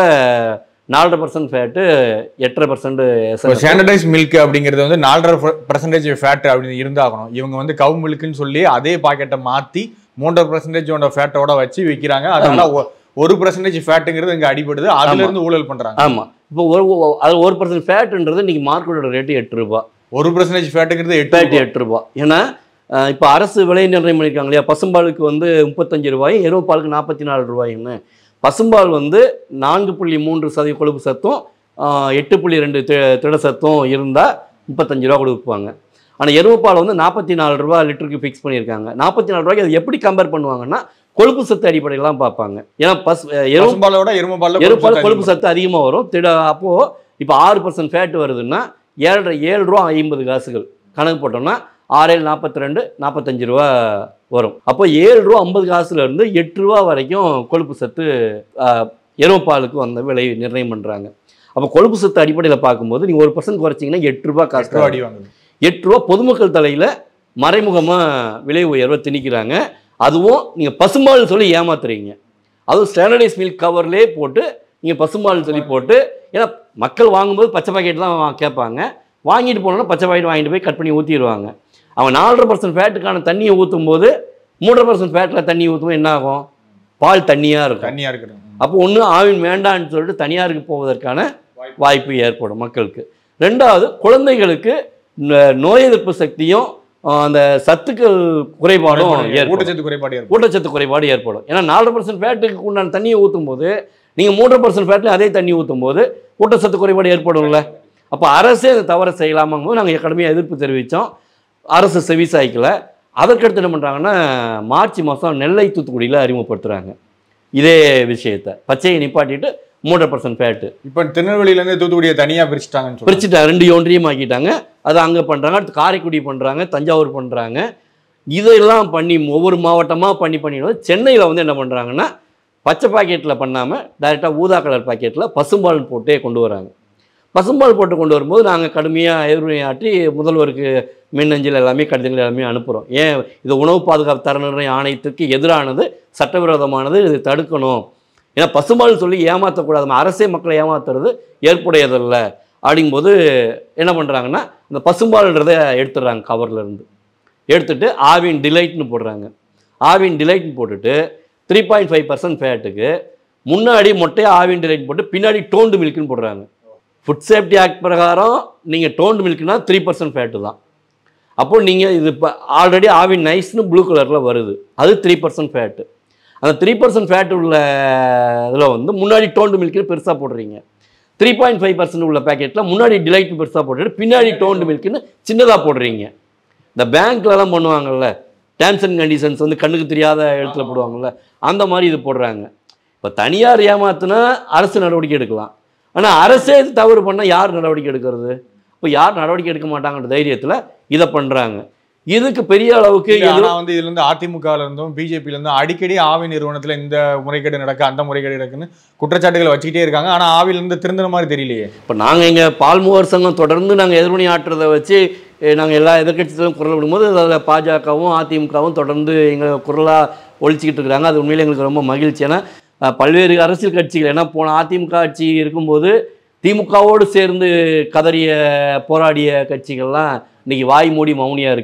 நாலரை பர்சன்ட் ஃபேட்டு, எட்டரை பர்சன்ட் எஸ்என்எஃப். ஸ்டாண்டர்டைஸ் மில்க் அப்படிங்கிறது வந்து நாலரை பர்சன்டேஜ் ஃபேட் அப்படின்னு இருந்தாகணும். இவங்க வந்து கவு மில்க்குன்னு சொல்லி அதே பாக்கெட்டை மாற்றி மூன்றரை பர்சன்டேஜோட ஃபேட்டோட வச்சு விற்கிறாங்க. அதனால ஒரு பர்சன்டேஜ் ஃபேட்டுங்கிறது இங்கே அடிபடுது, அதுல இருந்து ஊழல் பண்றாங்க. ஆமாம், இப்போ ஒரு அது ஒரு பர்சன்ட் ஃபேட்டுன்றது இன்னைக்கு மார்க்கெட்டோட ரேட்டு எட்டு ரூபா. ஒரு பர்சன்டேஜ் ஃபேட்டுங்கிறது எட்டு எட்டு ரூபா. ஏன்னா இப்போ அரசு விலை நிர்ணயம் பண்ணியிருக்காங்க இல்லையா, பசும்பாலுக்கு வந்து முப்பத்தஞ்சு ரூபாயும் எருமைப்பாலுக்கு நாற்பத்தி நாலு ரூபாயுன்னு. பசும்பால் வந்து நான்கு புள்ளி மூன்று சதவீத கொழுப்பு சத்தும் எட்டு புள்ளி ரெண்டு திட சத்தும் இருந்தால் முப்பத்தஞ்சு ரூபா கொடுப்பாங்க. ஆனால் எருமைப்பால் வந்து நாற்பத்தி நாலு ரூபா லிட்டருக்கு ஃபிக்ஸ் பண்ணியிருக்காங்க. நாற்பத்தி நாலு ரூபாய்க்கு அது எப்படி கம்பேர் பண்ணுவாங்கன்னா கொழுப்பு சத்து அடிப்படையெல்லாம் பார்ப்பாங்க. ஏன்னா பஸ் எருமைப்பாலோட எருமைப்பால் எருமைப்பால் கொழுப்பு சத்து அதிகமாக வரும். திட அப்போது இப்போ ஆறு பர்சன்ட் ஃபேட் வருதுன்னா ஏழரை ஏழு ரூபா ஐம்பது காசுகள் கணக்கு போட்டோம்னா ஆறேழு நாற்பத்தி ரெண்டு நாற்பத்தஞ்சு ரூபா வரும். அப்போ ஏழு ரூபா ஐம்பது காசுலேருந்து எட்டு ரூபா வரைக்கும் கொழுப்பு சத்து எருமைப்பாலுக்கு வந்த விலை நிர்ணயம் பண்ணுறாங்க. அப்போ கொழுப்பு சத்து அடிப்படையில் பார்க்கும்போது நீங்கள் ஒரு பர்சன்ட் குறைச்சிங்கன்னா எட்டு ரூபா காசு அடி வாங்குது. எட்டு ரூபா பொதுமக்கள் தலையில் மறைமுகமாக விலை உயர்வை திணிக்கிறாங்க. அதுவும் நீங்கள் பசும்பால் சொல்லி ஏமாத்துறீங்க. அதுவும் ஸ்டாண்டர்டைஸ் மில்க் கவர்லேயே போட்டு நீங்கள் பசும்பால் சொல்லி போட்டு, ஏன்னா மக்கள் வாங்கும்போது பச்சை பாக்கெட் தான் கேட்பாங்க, வாங்கிட்டு போனோன்னா பச்சை பாக்கெட் வாங்கிட்டு போய் கட் பண்ணி ஊற்றிடுவாங்க. அவன் நாலரை பர்சன்ட் ஃபேட்டுக்கான தண்ணியை ஊற்றும் போது மூன்றரை பர்சன்ட் ஃபேட்டில் தண்ணி ஊற்றும்போது என்ன ஆகும்? பால் தண்ணியாக இருக்கும். தண்ணியாக இருக்கட்டும். அப்போ ஒன்று ஆவின் வேண்டான்னு சொல்லிட்டு தனியாருக்கு போவதற்கான வாய்ப்பு ஏற்படும் மக்களுக்கு. ரெண்டாவது, குழந்தைகளுக்கு நோய் எதிர்ப்பு சக்தியும் அந்த சத்துக்கள் குறைபாடும் ஊட்டச்சத்து குறைபாடு ஊட்டச்சத்து குறைபாடு ஏற்படும். ஏன்னா நாலரை பர்சன்ட் ஃபேட்டுக்கு உண்டான தண்ணியை ஊற்றும் போது நீங்கள் மூன்றரை பர்சன்ட் ஃபேட்டில் அதே தண்ணி ஊற்றும் போது ஊட்டச்சத்து குறைபாடு ஏற்படும்ல. அப்போ அரசே அந்த தவறை செய்யலாமாங்கும் போது நாங்கள் கடுமையாக எதிர்ப்பு தெரிவித்தோம். அரசு செவி சாய்க்கல. அதற்கடுத்து என்ன பண்ணுறாங்கன்னா மார்ச் மாதம் நெல்லை தூத்துக்குடியில் அறிமுகப்படுத்துகிறாங்க இதே விஷயத்தை. பச்சையை நிப்பாட்டிட்டு மூன்றரை பர்சன்ட் ஃபேட்டு. இப்போ திருநெல்வேலியிலேருந்து தூத்துக்குடியை தனியாக பிரிச்சுட்டாங்கன்னு பிரிச்சுட்டாங்க, ரெண்டு ஒன்றியம் ஆக்கிட்டாங்க. அது அங்கே பண்ணுறாங்க, அடுத்து காரைக்குடி பண்ணுறாங்க, தஞ்சாவூர் பண்ணுறாங்க. இதெல்லாம் பண்ணி ஒவ்வொரு மாவட்டமாக பண்ணி பண்ணிடுவோம். சென்னையில் வந்து என்ன பண்ணுறாங்கன்னா பச்சை பாக்கெட்டில் பண்ணாமல் டைரெக்டாக ஊதா கலர் பாக்கெட்டில் பசும்பால் போட்டே கொண்டு வராங்க. பசும்பால் போட்டு கொண்டு வரும்போது நாங்கள் கடுமையாக எதிர்வினையாற்றி முதல்வருக்கு மின்னஞ்சல் எல்லாமே கடிதங்கள் எல்லாமே அனுப்புகிறோம். ஏன் இது உணவு பாதுகாப்பு தர நிர்ணய ஆணையத்திற்கு எதிரானது, சட்டவிரோதமானது, இது தடுக்கணும். ஏன்னா பசும்பால் சொல்லி ஏமாற்றக்கூடாது, அரசே மக்களை ஏமாத்துறது ஏற்புடையதில்லை அப்படிங்கும்போது என்ன பண்ணுறாங்கன்னா இந்த பசும்பால்ன்றதை எடுத்துடுறாங்க. கவர்லேருந்து எடுத்துகிட்டு ஆவின் டிலைட்னு போடுறாங்க. ஆவின் டிலைட்னு போட்டுட்டு த்ரீ பாயிண்ட் ஃபைவ் பர்சன்ட் ஃபேட்டுக்கு முன்னாடி மொட்டையாக ஆவின் டிலைட் போட்டு பின்னாடி டோண்டு மில்க்குன்னு போடுறாங்க. ஃபுட் சேஃப்டி ஆக்ட் பிரகாரம் நீங்கள் டோண்டு மில்க்குனா த்ரீ பர்சன்ட் ஃபேட்டு தான். அப்போது நீங்கள் இது இப்போ ஆல்ரெடி ஆவின் நைஸ்னு ப்ளூ கலரில் வருது, அது த்ரீ பர்சன்ட் ஃபேட்டு. அந்த த்ரீ பர்சன்ட் ஃபேட் உள்ள இதில் வந்து முன்னாடி டோண்டு மில்க்கு பெருசாக போடுறீங்க. த்ரீ பாயிண்ட் ஃபைவ் பர்சன்ட் உள்ள பேக்கெட்டில் முன்னாடி டிலைட்னு பெருசாக போட்டுட்டு பின்னாடி டோண்டு மில்க்குன்னு சின்னதாக போடுறீங்க. இந்த பேங்க்லலாம் பண்ணுவாங்கள்ல, டேர்ம்ஸ் அண்ட் கண்டிஷன்ஸ் வந்து கண்ணுக்கு தெரியாத இடத்துல போடுவாங்கள்ல, அந்த மாதிரி இது போடுறாங்க. இப்போ தனியார் ஏமாத்துனா அரசு நடவடிக்கை எடுக்கலாம். ஆனால் அரசே இது தவறு பண்ணால் யார் நடவடிக்கை எடுக்கிறது? இப்போ யார் நடவடிக்கை எடுக்க மாட்டாங்கன்ற தைரியத்தில் இதை பண்ணுறாங்க. இதுக்கு பெரிய அளவுக்கு வந்து இதுல இருந்து அதிமுகல இருந்தும் பிஜேபியில இருந்தும் அடிக்கடி ஆவின் நிறுவனத்துல இந்த முறைகேடு நடக்கு, அந்த முறைகேடு நடக்குன்னு குற்றச்சாட்டுகள் வச்சுக்கிட்டே இருக்காங்க. ஆனா ஆவில இருந்து திருந்துற மாதிரி தெரியலையே. இப்போ நாங்கள் எங்கள் பால்முகர் சங்கம் தொடர்ந்து நாங்கள் எதிர்வினை ஆற்றுறதை வச்சு நாங்கள் எல்லா எதிர்கட்சிகளும் குரல் விடும்போது அதில் பாஜகவும் அதிமுகவும் தொடர்ந்து எங்கள் குரலாக ஒழிச்சிக்கிட்டு இருக்கிறாங்க. அது உண்மையில் எங்களுக்கு ரொம்ப மகிழ்ச்சி. ஏன்னா பல்வேறு அரசியல் கட்சிகள், ஏன்னா போன அதிமுக ஆட்சி இருக்கும்போது திமுகவோடு சேர்ந்து கதறிய போராடிய கட்சிகள்லாம் இன்றைக்கி வாய் மூடி மௌனியாக இருக்காங்க.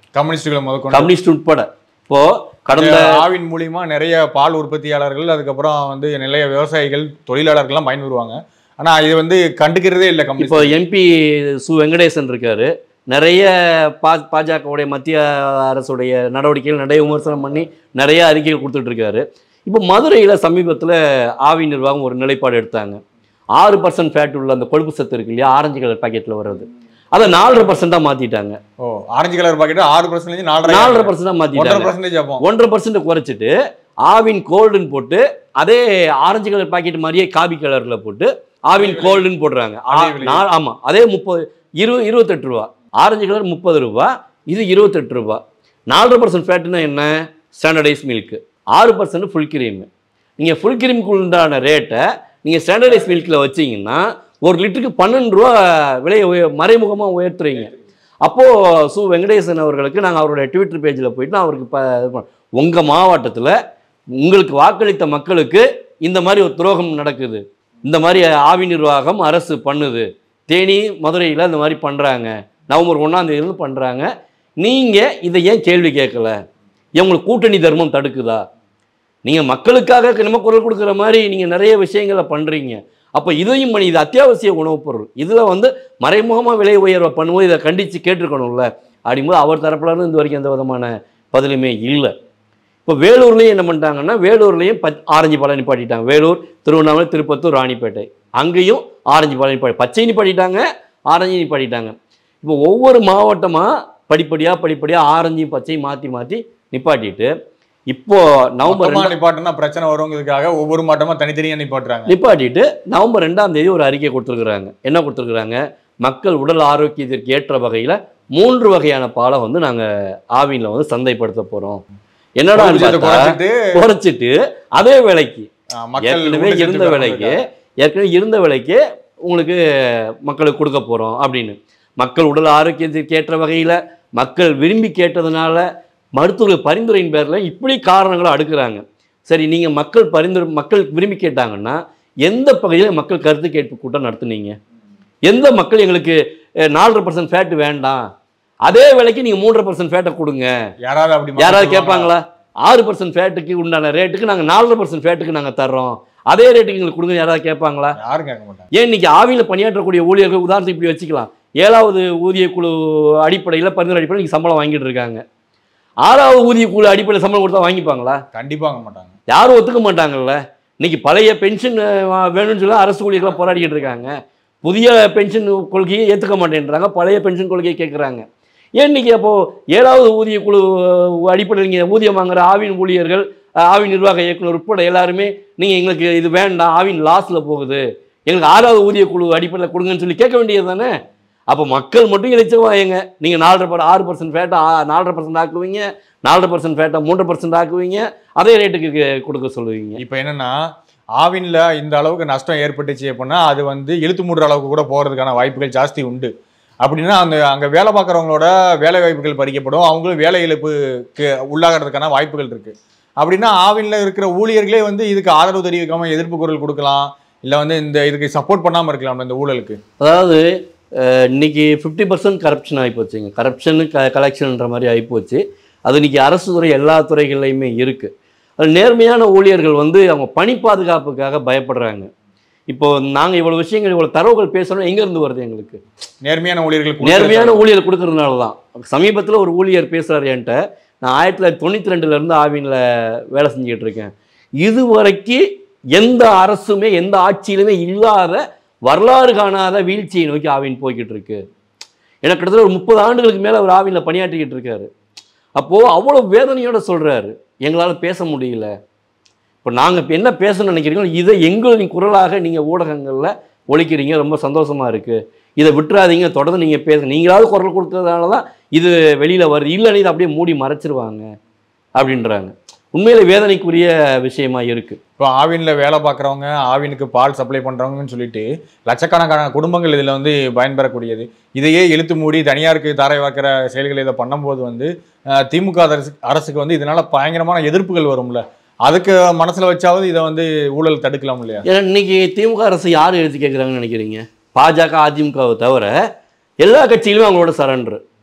கம்யூனிஸ்டுகளை முதற்கொண்டு கம்யூனிஸ்ட் உட்பட. இப்போ கடந்த ஆவின் மூலியமா நிறைய பால் உற்பத்தியாளர்கள், அதுக்கப்புறம் வந்து நிறைய விவசாயிகள், தொழிலாளர்கள்லாம் பயன்பெறுவாங்க. ஆனா இது வந்து கண்டுக்கிறதே இல்லை. இப்போ எம்பி சு வெங்கடேசன் இருக்காரு, நிறைய பா பாஜகவுடைய மத்திய அரசுடைய நடவடிக்கைகள் நிறைய விமர்சனம் பண்ணி நிறைய அறிக்கைகள் கொடுத்துட்டு இருக்காரு. இப்போ மதுரையில் சமீபத்தில் ஆவின் நிர்வாகம் ஒரு நிலைப்பாடு எடுத்தாங்க. ஆறு பர்சன்ட் ஃபேட் உள்ள அந்த கொழுப்பு சத்து இருக்கு இல்லையா, ஆரஞ்சு கலர் பாக்கெட்டில் வர்றது, அதை நாலரை பர்சன்டாக மாற்றிட்டாங்க. ஓ, ஆரஞ்சு கலர் பாக்கெட் ஆறு பர்சன்டேஜ் நாலரை நாலரை பர்சன்டாக மாற்றிட்டாங்க. ஒன்றரை பர்சன்ட் குறைச்சிட்டு ஆவின் கோல்டுன்னு போட்டு அதே ஆரஞ்சு கலர் பாக்கெட் மாதிரியே காபி கலரில் போட்டு ஆவின் கோல்டுன்னு போடுறாங்க. ஆமாம், அதே முப்பது இரு இருபத்தெட்டு ரூபா. ஆரஞ்சு கலர் முப்பது ரூபா, இது இருபத்தெட்டு ரூபா. நாலரை பர்சன்ட் ஃபேட்டுன்னா என்ன? Standardise milk. ஆறு பர்சன்ட் ஃபுல் கிரீமு. நீங்கள் ஃபுல் கிரீமுக்கு உண்டான ரேட்டை நீங்கள் ஸ்டாண்டர்டைஸ் மில்கில் வச்சிங்கன்னா ஒரு லிட்டருக்கு பன்னெண்டு ரூபா விலையை உய மறைமுகமாக உயர்த்துறீங்க. அப்போது சு வெங்கடேசன் அவர்களுக்கு நாங்கள் அவருடைய ட்விட்டர் பேஜில் போயிட்டு நான் அவருக்கு இப்போ உங்கள் மாவட்டத்தில் உங்களுக்கு வாக்களித்த மக்களுக்கு இந்த மாதிரி ஒரு துரோகம் நடக்குது, இந்த மாதிரி ஆவின் நிர்வாகம் அரசு பண்ணுது, தேனி மதுரையில் இந்த மாதிரி பண்ணுறாங்க, நவம்பர் ஒன்றாம் தேதியிலிருந்து பண்ணுறாங்க, நீங்கள் இதை ஏன் கேள்வி கேட்கல? உங்களுக்கு கூட்டணி தர்மம் தடுக்குதா? நீங்கள் மக்களுக்காக நம்ம குரல் கொடுக்குற மாதிரி நீங்கள் நிறைய விஷயங்களை பண்ணுறீங்க. அப்போ இதையும் பண்ணி, இது அத்தியாவசிய உணவுப் பொருள், இதில் வந்து மறைமுகமாக விலை உயர்வை பண்ணும்போது இதை கண்டித்து கேட்டிருக்கணும்ல அப்படிங்கும்போது அவர் தரப்புலேருந்து இந்த வரைக்கும் எந்த விதமான பதிலுமே இல்லை. இப்போ வேலூர்லேயும் என்ன பண்ணிட்டாங்கன்னா, வேலூர்லேயும் பச் ஆரஞ்சு பழம் நிப்பாட்டிட்டாங்க. வேலூர், திருவண்ணாமலை, திருப்பத்தூர், ராணிப்பேட்டை, அங்கேயும் ஆரஞ்சு பழம் நிப்பாட்டி பச்சை நிப்பாட்டிட்டாங்க, ஆரஞ்சு நிப்பாட்டிட்டாங்க. இப்போ ஒவ்வொரு மாவட்டமாக படிப்படியாக படிப்படியாக ஆரஞ்சையும் பச்சையும் மாற்றி மாற்றி நிப்பாட்டிட்டு இப்போ நவம்பர் நிப்பாட்டினா பிரச்சனை வருங்கிறதுக்காக ஒவ்வொரு மாவட்டமாக தனித்தனியாக நிப்பாட்டுறாங்க. நிப்பாட்டிட்டு நவம்பர் ரெண்டாம் தேதி ஒரு அறிக்கை கொடுத்துருக்குறாங்க. என்ன கொடுத்துருக்குறாங்க? மக்கள் உடல் ஆரோக்கியத்திற்கு ஏற்ற வகையில் மூன்று வகையான பாலை வந்து நாங்கள் ஆவினில் வந்து சந்தைப்படுத்த போகிறோம். என்னடா குறைச்சிட்டு அதே விலைக்கு ஏற்கனவே இருந்த விலைக்கு ஏற்கனவே இருந்த விலைக்கு உங்களுக்கு மக்களுக்கு கொடுக்க போகிறோம் அப்படின்னு. மக்கள் உடல் ஆரோக்கியத்திற்கு ஏற்ற வகையில் மக்கள் விரும்பி கேட்டதுனால மருத்துவர்கள் பரிந்துரையின் பேரில் இப்படி காரணங்களை அடுக்குறாங்க. சரி, நீங்கள் மக்கள் பரிந்துரை மக்கள் விரும்பி கேட்டாங்கன்னா எந்த பகுதியில் மக்கள் கருத்து கேட்பு கூட்டம் நடத்துனீங்க? எந்த மக்கள் எங்களுக்கு நாலரை பர்சன்ட் ஃபேட்டு வேண்டாம், அதே விலைக்கு நீங்கள் மூன்றரை பர்சன்ட் ஃபேட்டை கொடுங்க, யாராவது அப்படி யாராவது கேட்பாங்களா? ஆறு பர்சன்ட் ஃபேட்டுக்கு உண்டான ரேட்டுக்கு நாங்கள் நாலரை பர்சன்ட் ஃபேட்டுக்கு நாங்கள் தர்றோம், அதே ரேட்டுக்கு எங்களுக்கு கொடுங்க, யாராவது கேட்பாங்களா? யாரும் கேட்க மாட்டாங்க. ஏன் இன்னைக்கு ஆவியில் பணியாற்றக்கூடிய ஊழியர்கள் உதாரணத்துக்கு இப்படி வச்சுக்கலாம். ஏழாவது ஊதிய குழு அடிப்படையில் பரிந்துரை அடிப்படையில் நீங்கள் சம்பளம் வாங்கிட்டு இருக்காங்க. ஆறாவது ஊதிய குழு அடிப்படையில் சம்பளம் கொடுத்தா வாங்கிப்பாங்களா? கண்டிப்பாக வாங்க மாட்டாங்க. யாரும் ஒத்துக்க மாட்டாங்கல்ல. இன்னைக்கு பழைய பென்ஷன் வேணும்னு சொல்லி அரசு ஊழியர்களாக போராடிக்கிட்டு இருக்காங்க. புதிய பென்ஷன் கொள்கையை ஏற்றுக்க மாட்டேன்றாங்க, பழைய பென்ஷன் கொள்கையை கேட்குறாங்க. ஏன் இன்னைக்கு அப்போது ஏழாவது ஊதிய குழு அடிப்படையில் நீங்கள் ஊதியம் வாங்குற ஆவின் ஊழியர்கள், ஆவின் நிர்வாக இயக்குனர் உட்பட எல்லாருமே நீங்கள் எங்களுக்கு இது வேண்டாம், ஆவின் லாஸில் போகுது, எங்களுக்கு ஆறாவது ஊதிய குழு அடிப்படையில் கொடுங்கன்னு சொல்லி கேட்க வேண்டியது தானே? அப்போ மக்கள் மட்டும் இழைச்சவாங்க. நீங்கள் நாலரை பர் ஆறு பர்சன்ட் ஃபேட்டை நாலரை பர்சன்ட் ஆக்குவீங்க, நாலரை பர்சன்ட் ஃபேட்டை மூன்று பர்சன்ட் ஆக்குவீங்க, அதே ரேட்டுக்கு கொடுக்க சொல்லுவீங்க. இப்போ என்னென்னா ஆவினில் இந்த அளவுக்கு நஷ்டம் ஏற்பட்டுச்சு அப்படின்னா அது வந்து இழுத்து மூடுற அளவுக்கு கூட போகிறதுக்கான வாய்ப்புகள் ஜாஸ்தி உண்டு. அப்படின்னா அந்த அங்கே வேலை பார்க்குறவங்களோட வேலை வாய்ப்புகள் பறிக்கப்படும், அவங்களும் வேலை இழப்புக்கு உள்ளாகிறதுக்கான வாய்ப்புகள் இருக்குது. அப்படின்னா ஆவினில் இருக்கிற ஊழியர்களே வந்து இதுக்கு ஆதரவு தெரிவிக்காமல் எதிர்ப்பு குரல் கொடுக்கலாம், இல்லை வந்து இந்த இதுக்கு சப்போர்ட் பண்ணாமல் இருக்கலாம் இந்த ஊழலுக்கு. அதாவது இன்னைக்கு ஃபிஃப்டி பர்சன்ட் கரப்ஷன் ஆகிப்போச்சுங்க. கரப்ஷனு க கலெக்ஷன்ன்ற மாதிரி ஆகிப்போச்சு. அது இன்னைக்கு அரசு துறை எல்லா துறைகள்லையுமே இருக்குது. அது நேர்மையான ஊழியர்கள் வந்து அவங்க பணி பாதுகாப்புக்காக பயப்படுறாங்க. இப்போ நாங்கள் இவ்வளோ விஷயங்கள் இவ்வளோ தரவுகள் பேசணும் எங்கேருந்து வருது எங்களுக்கு? நேர்மையான ஊழியர்கள் நேர்மையான ஊழியர் கொடுக்கறதுனால தான். சமீபத்தில் ஒரு ஊழியர் பேசுகிறார் என்கிட்ட, நான் ஆயிரத்தி தொள்ளாயிரத்தி தொண்ணூற்றி ரெண்டுலேருந்து ஆவினில் வேலை செஞ்சுக்கிட்டு இருக்கேன், இதுவரைக்கும் எந்த அரசுமே எந்த ஆட்சியிலுமே இல்லாத வரலாறு காணாத வீழ்ச்சியை நோக்கி ஆவின் போய்கிட்டு இருக்கு. எனக்கு கிட்டத்தட்ட ஒரு முப்பது ஆண்டுகளுக்கு மேலே அவர் ஆவினில் பணியாற்றிக்கிட்டு இருக்காரு. அப்போது அவ்வளோ வேதனையோடு சொல்கிறாரு, எங்களால் பேச முடியல. இப்போ நாங்கள் இப்போ என்ன பேசணும்னு நினைக்கிறீங்களோ இதை எங்களின் குரலாக நீங்கள் ஊடகங்களில் ஒழிக்கிறீங்க, ரொம்ப சந்தோஷமாக இருக்குது, இதை விட்டுறாதீங்க, தொடர்ந்து நீங்கள் பேசுங்க, நீங்களாவது குரல் கொடுத்ததுனால தான் இது வெளியில் வருது, இல்லைன்னு இதை அப்படியே மூடி மறைச்சிருவாங்க அப்படின்றாங்க. உண்மையில வேதனைக்குரிய விஷயமா இருக்கு. இப்போ ஆவினில் வேலை பார்க்குறவங்க, ஆவினுக்கு பால் சப்ளை பண்ணுறவங்கன்னு சொல்லிட்டு லட்சக்கணக்கான குடும்பங்கள் இதில் வந்து பயன்பெறக்கூடியது. இதையே இழுத்து மூடி தனியாருக்கு தாரை வார்க்கிற செயல்களை இதை பண்ணும்போது வந்து திமுக அரசு அரசுக்கு வந்து இதனால பயங்கரமான எதிர்ப்புகள் வரும்ல, அதுக்கு மனசில் வச்சாவது இதை வந்து ஊழல் தடுக்கலாம் இல்லையா? ஏன்னா இன்னைக்கு திமுக அரசு யார் எழுதி கேட்குறாங்கன்னு நினைக்கிறீங்க? பாஜக அதிமுகவை தவிர எல்லா கட்சியிலுமே அவங்களோட சரண்டர்.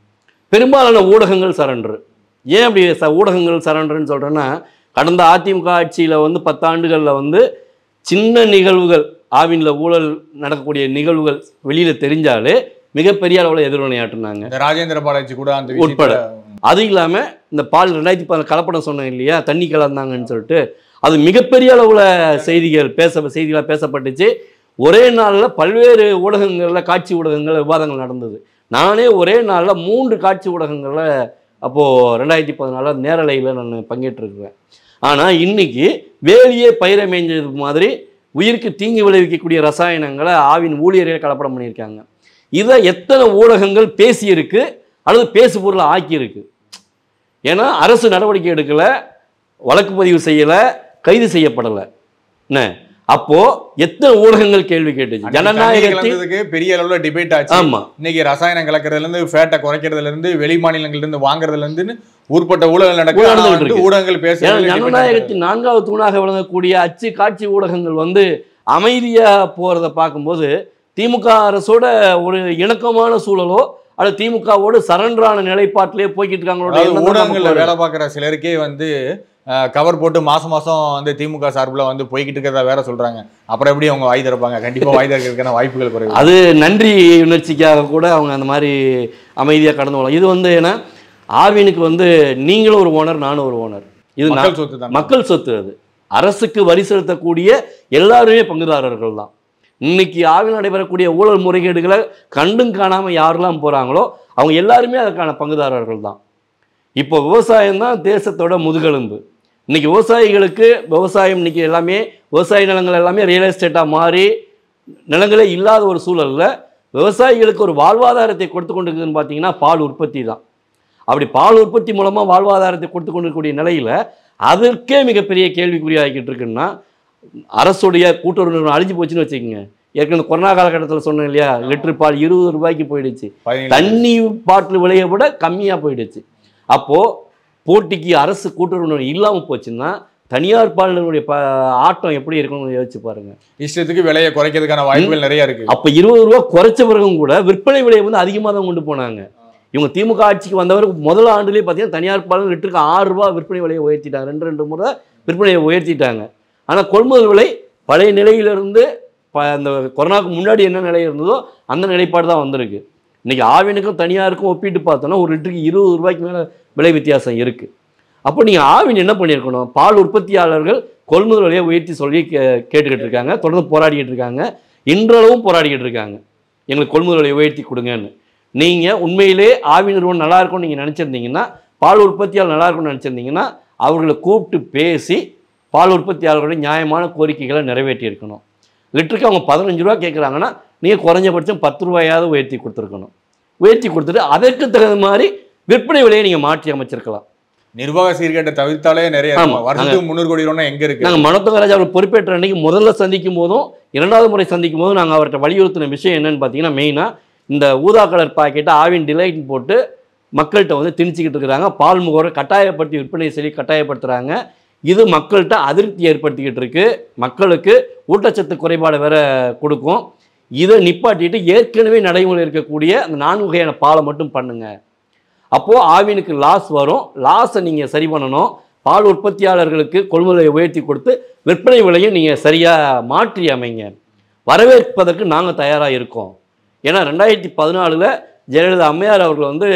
பெரும்பாலான ஊடகங்கள் சரண்டர். ஏன் அப்படி ச ஊடகங்கள் சரண்டர்ன்னு சொல்கிறேன்னா, கடந்த அதிமுக ஆட்சியில் வந்து பத்தாண்டுகளில் வந்து சின்ன நிகழ்வுகள், ஆவினில் ஊழல் நடக்கக்கூடிய நிகழ்வுகள் வெளியில் தெரிஞ்சாலே மிகப்பெரிய அளவில் எதிர்வினையாற்றினாங்க. ராஜேந்திர பாலாஜி கூட அந்த உட்பட. அது இல்லாமல் இந்த பால் ரெண்டாயிரத்தி பதினாறு கலப்படம் சொன்னேன் இல்லையா, தண்ணி கலந்தாங்கன்னு சொல்லிட்டு, அது மிகப்பெரிய அளவில் செய்திகள் பேச செய்திகளாக பேசப்பட்டுச்சு. ஒரே நாளில் பல்வேறு ஊடகங்களில், காட்சி ஊடகங்களில் விவாதங்கள் நடந்தது. நானே ஒரே நாளில் மூன்று காட்சி ஊடகங்களில் அப்போது ரெண்டாயிரத்தி பதினாலில் நேரலையில் நான் பங்கேற்றிருக்கிறேன். ஆனால் இன்னைக்கு வேலியே பயிரை மேய்ஞ்சது மாதிரி உயிருக்கு தீங்கு விளைவிக்கக்கூடிய ரசாயனங்களை ஆவின் ஊழியர்கள் கலப்படம் பண்ணியிருக்காங்க. இதை எத்தனை ஊடகங்கள் பேசியிருக்கு அல்லது பேசு பொருளை ஆக்கியிருக்கு. ஏன்னா அரசு நடவடிக்கை எடுக்கலை, வழக்கு பதிவு செய்யலை, கைது செய்யப்படலை. என்ன அப்போ எத்தனை ஊடகங்கள் கேள்வி கேட்டுச்சு. ஜனநாயகத்துக்கு பெரிய அளவுல டிபேட் ஆச்சு. ஆமா, இன்னைக்கு ரசாயனம் கலக்கிறதுல இருந்து, ஃபேட்டை குறைக்கிறதுல இருந்து, வெளி மாநிலங்கள்ல இருந்து வாங்குறதுல இருந்து ஊர்பட்ட ஊழல் நடக்குது. ஊடகங்கள் பேச ஜனநாயகத்தின் நான்காவது தூணாக விளங்கக்கூடிய அச்சு காட்சி ஊடகங்கள் வந்து அமைதியா போறதை பார்க்கும்போது திமுக அரசோட ஒரு இணக்கமான சூழலோ அல்லது திமுகவோடு சரண்டரான நிலைப்பாட்டிலே போய்கிட்டு இருக்காங்களோட ஊடகங்கள்ல வேலை பார்க்குற சிலருக்கே வந்து கவர் போட்டு மாசம் மாசம் வந்து திமுக சார்பில் வந்து போய்கிட்டு இருக்கிறதா வேற சொல்றாங்க. அப்புறம் எப்படி அவங்க வாய் திறப்பாங்க? கண்டிப்பா வாய் திறக்கிறதுக்கான வாய்ப்புகள் குறைவு. அது நன்றி உணர்ச்சிக்காக கூட அவங்க அந்த மாதிரி அமைதியாக கடந்து போகலாம். இது வந்து ஏன்னா ஆவினுக்கு வந்து நீங்களும் ஒரு ஓனர், நானும் ஒரு ஓனர். இது மக்கள் சொத்து தான். மக்கள் சொத்து. அது அரசுக்கு வரி செலுத்தக்கூடிய எல்லாருமே பங்குதாரர்கள் தான். இன்னைக்கு ஆவின் நடைபெறக்கூடிய ஊழல் முறைகேடுகளை கண்டும் காணாம யாரெல்லாம் போறாங்களோ அவங்க எல்லாருமே அதற்கான பங்குதாரர்கள் தான். இப்போ விவசாயம் தான் தேசத்தோட முதுகெலும்பு. இன்னைக்கு விவசாயிகளுக்கு விவசாயம் இன்னைக்கு எல்லாமே விவசாய நிலங்கள் எல்லாமே ரியல் எஸ்டேட்டாக மாறி நிலங்களே இல்லாத ஒரு சூழலில் விவசாயிகளுக்கு ஒரு வாழ்வாதாரத்தை கொடுத்து கொண்டு இருக்குதுன்னு பார்த்தீங்கன்னா பால் உற்பத்தி தான். அப்படி பால் உற்பத்தி மூலமாக வாழ்வாதாரத்தை கொடுத்து கொண்டு இருக்கக்கூடிய நிலையில் அதற்கே மிகப்பெரிய கேள்விக்குறியாகிக்கிட்டு இருக்குன்னா அரசுடைய கூட்டுறவு நிறுவனம் அழிஞ்சு போச்சுன்னு வச்சுக்கோங்க. ஏற்கனவே கொரோனா காலகட்டத்தில் சொன்னேன் இல்லையா, லிட்டர் பால் இருபது ரூபாய்க்கு போயிடுச்சு. தண்ணி பாட்டில் விலையை விட கம்மியாக போயிடுச்சு. அப்போது போட்டிக்கு அரசு கூட்டுறவு இல்லாமல் போச்சுன்னா தனியார் பாலினுடைய ப ஆட்டம் எப்படி இருக்குன்னு யோசிச்சு பாருங்க. இஷ்டத்துக்கு விலையை குறைக்கிறதுக்கான வாய்ப்புகள் நிறைய இருக்கு. அப்போ இருபது ரூபா குறைச்ச பிறகும் கூட விற்பனை விலையை வந்து அதிகமாக தான் கொண்டு போனாங்க. இவங்க திமுக ஆட்சிக்கு வந்தவருக்கு முதல் ஆண்டுலேயே பார்த்தீங்கன்னா தனியார் பால் லிட்டருக்கு ஆறு ரூபா விற்பனை விலையை உயர்த்திட்டாங்க. ரெண்டு ரெண்டு முறை விற்பனையை உயர்த்திட்டாங்க. ஆனால் கொள்முதல் விலை பழைய நிலையிலிருந்து ப அந்த கொரோனாவுக்கு முன்னாடி என்ன நிலை இருந்ததோ அந்த நிலைப்பாடு தான் வந்திருக்கு. இன்றைக்கி ஆவினுக்கும் தனியாருக்கும் ஒப்பிட்டு பார்த்தோன்னா ஒரு லிட்டருக்கு இருபது ரூபாய்க்கு மேலே விலை வித்தியாசம் இருக்குது. அப்போ நீங்கள் ஆவின் என்ன பண்ணியிருக்கணும்? பால் உற்பத்தியாளர்கள் கொள்முதல் விலையை உயர்த்தி சொல்லி கே கேட்டுக்கிட்டு இருக்காங்க, தொடர்ந்து போராடிக்கிட்டு இருக்காங்க, இன்றளவும் போராடிக்கிட்டு இருக்காங்க, எங்களுக்கு கொள்முதல் விலையை உயர்த்தி கொடுங்கன்னு. நீங்கள் உண்மையிலே ஆவின் நிறுவனம் நல்லா இருக்கும்னு நீங்கள் நினச்சிருந்தீங்கன்னா, பால் உற்பத்தியாளர் நல்லா இருக்கும்னு நினச்சிருந்தீங்கன்னா அவர்களை கூப்பிட்டு பேசி பால் உற்பத்தியாளர்களுடைய நியாயமான கோரிக்கைகளை நிறைவேற்றியிருக்கணும். லிட்டருக்கு அவங்க பதினஞ்சு ரூபா கேட்குறாங்கன்னா நீங்கள் குறைஞ்சபட்சம் பத்து ரூபாயாவது உயர்த்தி கொடுத்துருக்கணும். உயர்த்தி கொடுத்துட்டு அதற்கு தகுந்த மாதிரி விற்பனை விலையை நீங்கள் மாற்றி அமைச்சிருக்கலாம். நிர்வாக சீர்கேட்டை தவிர்த்தாலே நிறைய வருஷத்துக்கு முன்னூறு கோடி ரூபா எங்கே இருக்குது? நாங்கள் மனோத்தங்கராஜ் அவர் பொறுப்பேற்ற அன்றைக்கி முதல்ல சந்திக்கும் போதும் இரண்டாவது முறை சந்திக்கும் போதும் நாங்கள் அவர்கிட்ட வலியுறுத்தின விஷயம் என்னென்னு பார்த்தீங்கன்னா, மெயினாக இந்த ஊதா கலர் பாக்கெட்டை ஆவின் டிலைட் போட்டு மக்கள்கிட்ட வந்து திணிச்சிக்கிட்டு இருக்கிறாங்க. பால் முகவரை கட்டாயப்படுத்தி விற்பனை சொல்லி கட்டாயப்படுத்துகிறாங்க. இது மக்கள்கிட்ட அதிருப்தி ஏற்படுத்திக்கிட்டு இருக்கு. மக்களுக்கு ஊட்டச்சத்து குறைபாடு வேற கொடுக்கும். இதை நிப்பாட்டிட்டு ஏற்கனவே நடைமுறை இருக்கக்கூடிய அந்த நான்கு வகையான பாலை மட்டும் பண்ணுங்க. அப்போது ஆவினுக்கு லாஸ் வரும். லாஸை நீங்கள் சரி பண்ணணும். பால் உற்பத்தியாளர்களுக்கு கொள்முதலை உயர்த்தி கொடுத்து விற்பனை விலையும் நீங்கள் சரியாக மாற்றி அமைங்க. வரவேற்பதற்கு நாங்கள் தயாராக இருக்கோம். ஏன்னா ரெண்டாயிரத்தி பதினாலில் ஜெயலலிதா அம்மையார் அவர்கள் வந்து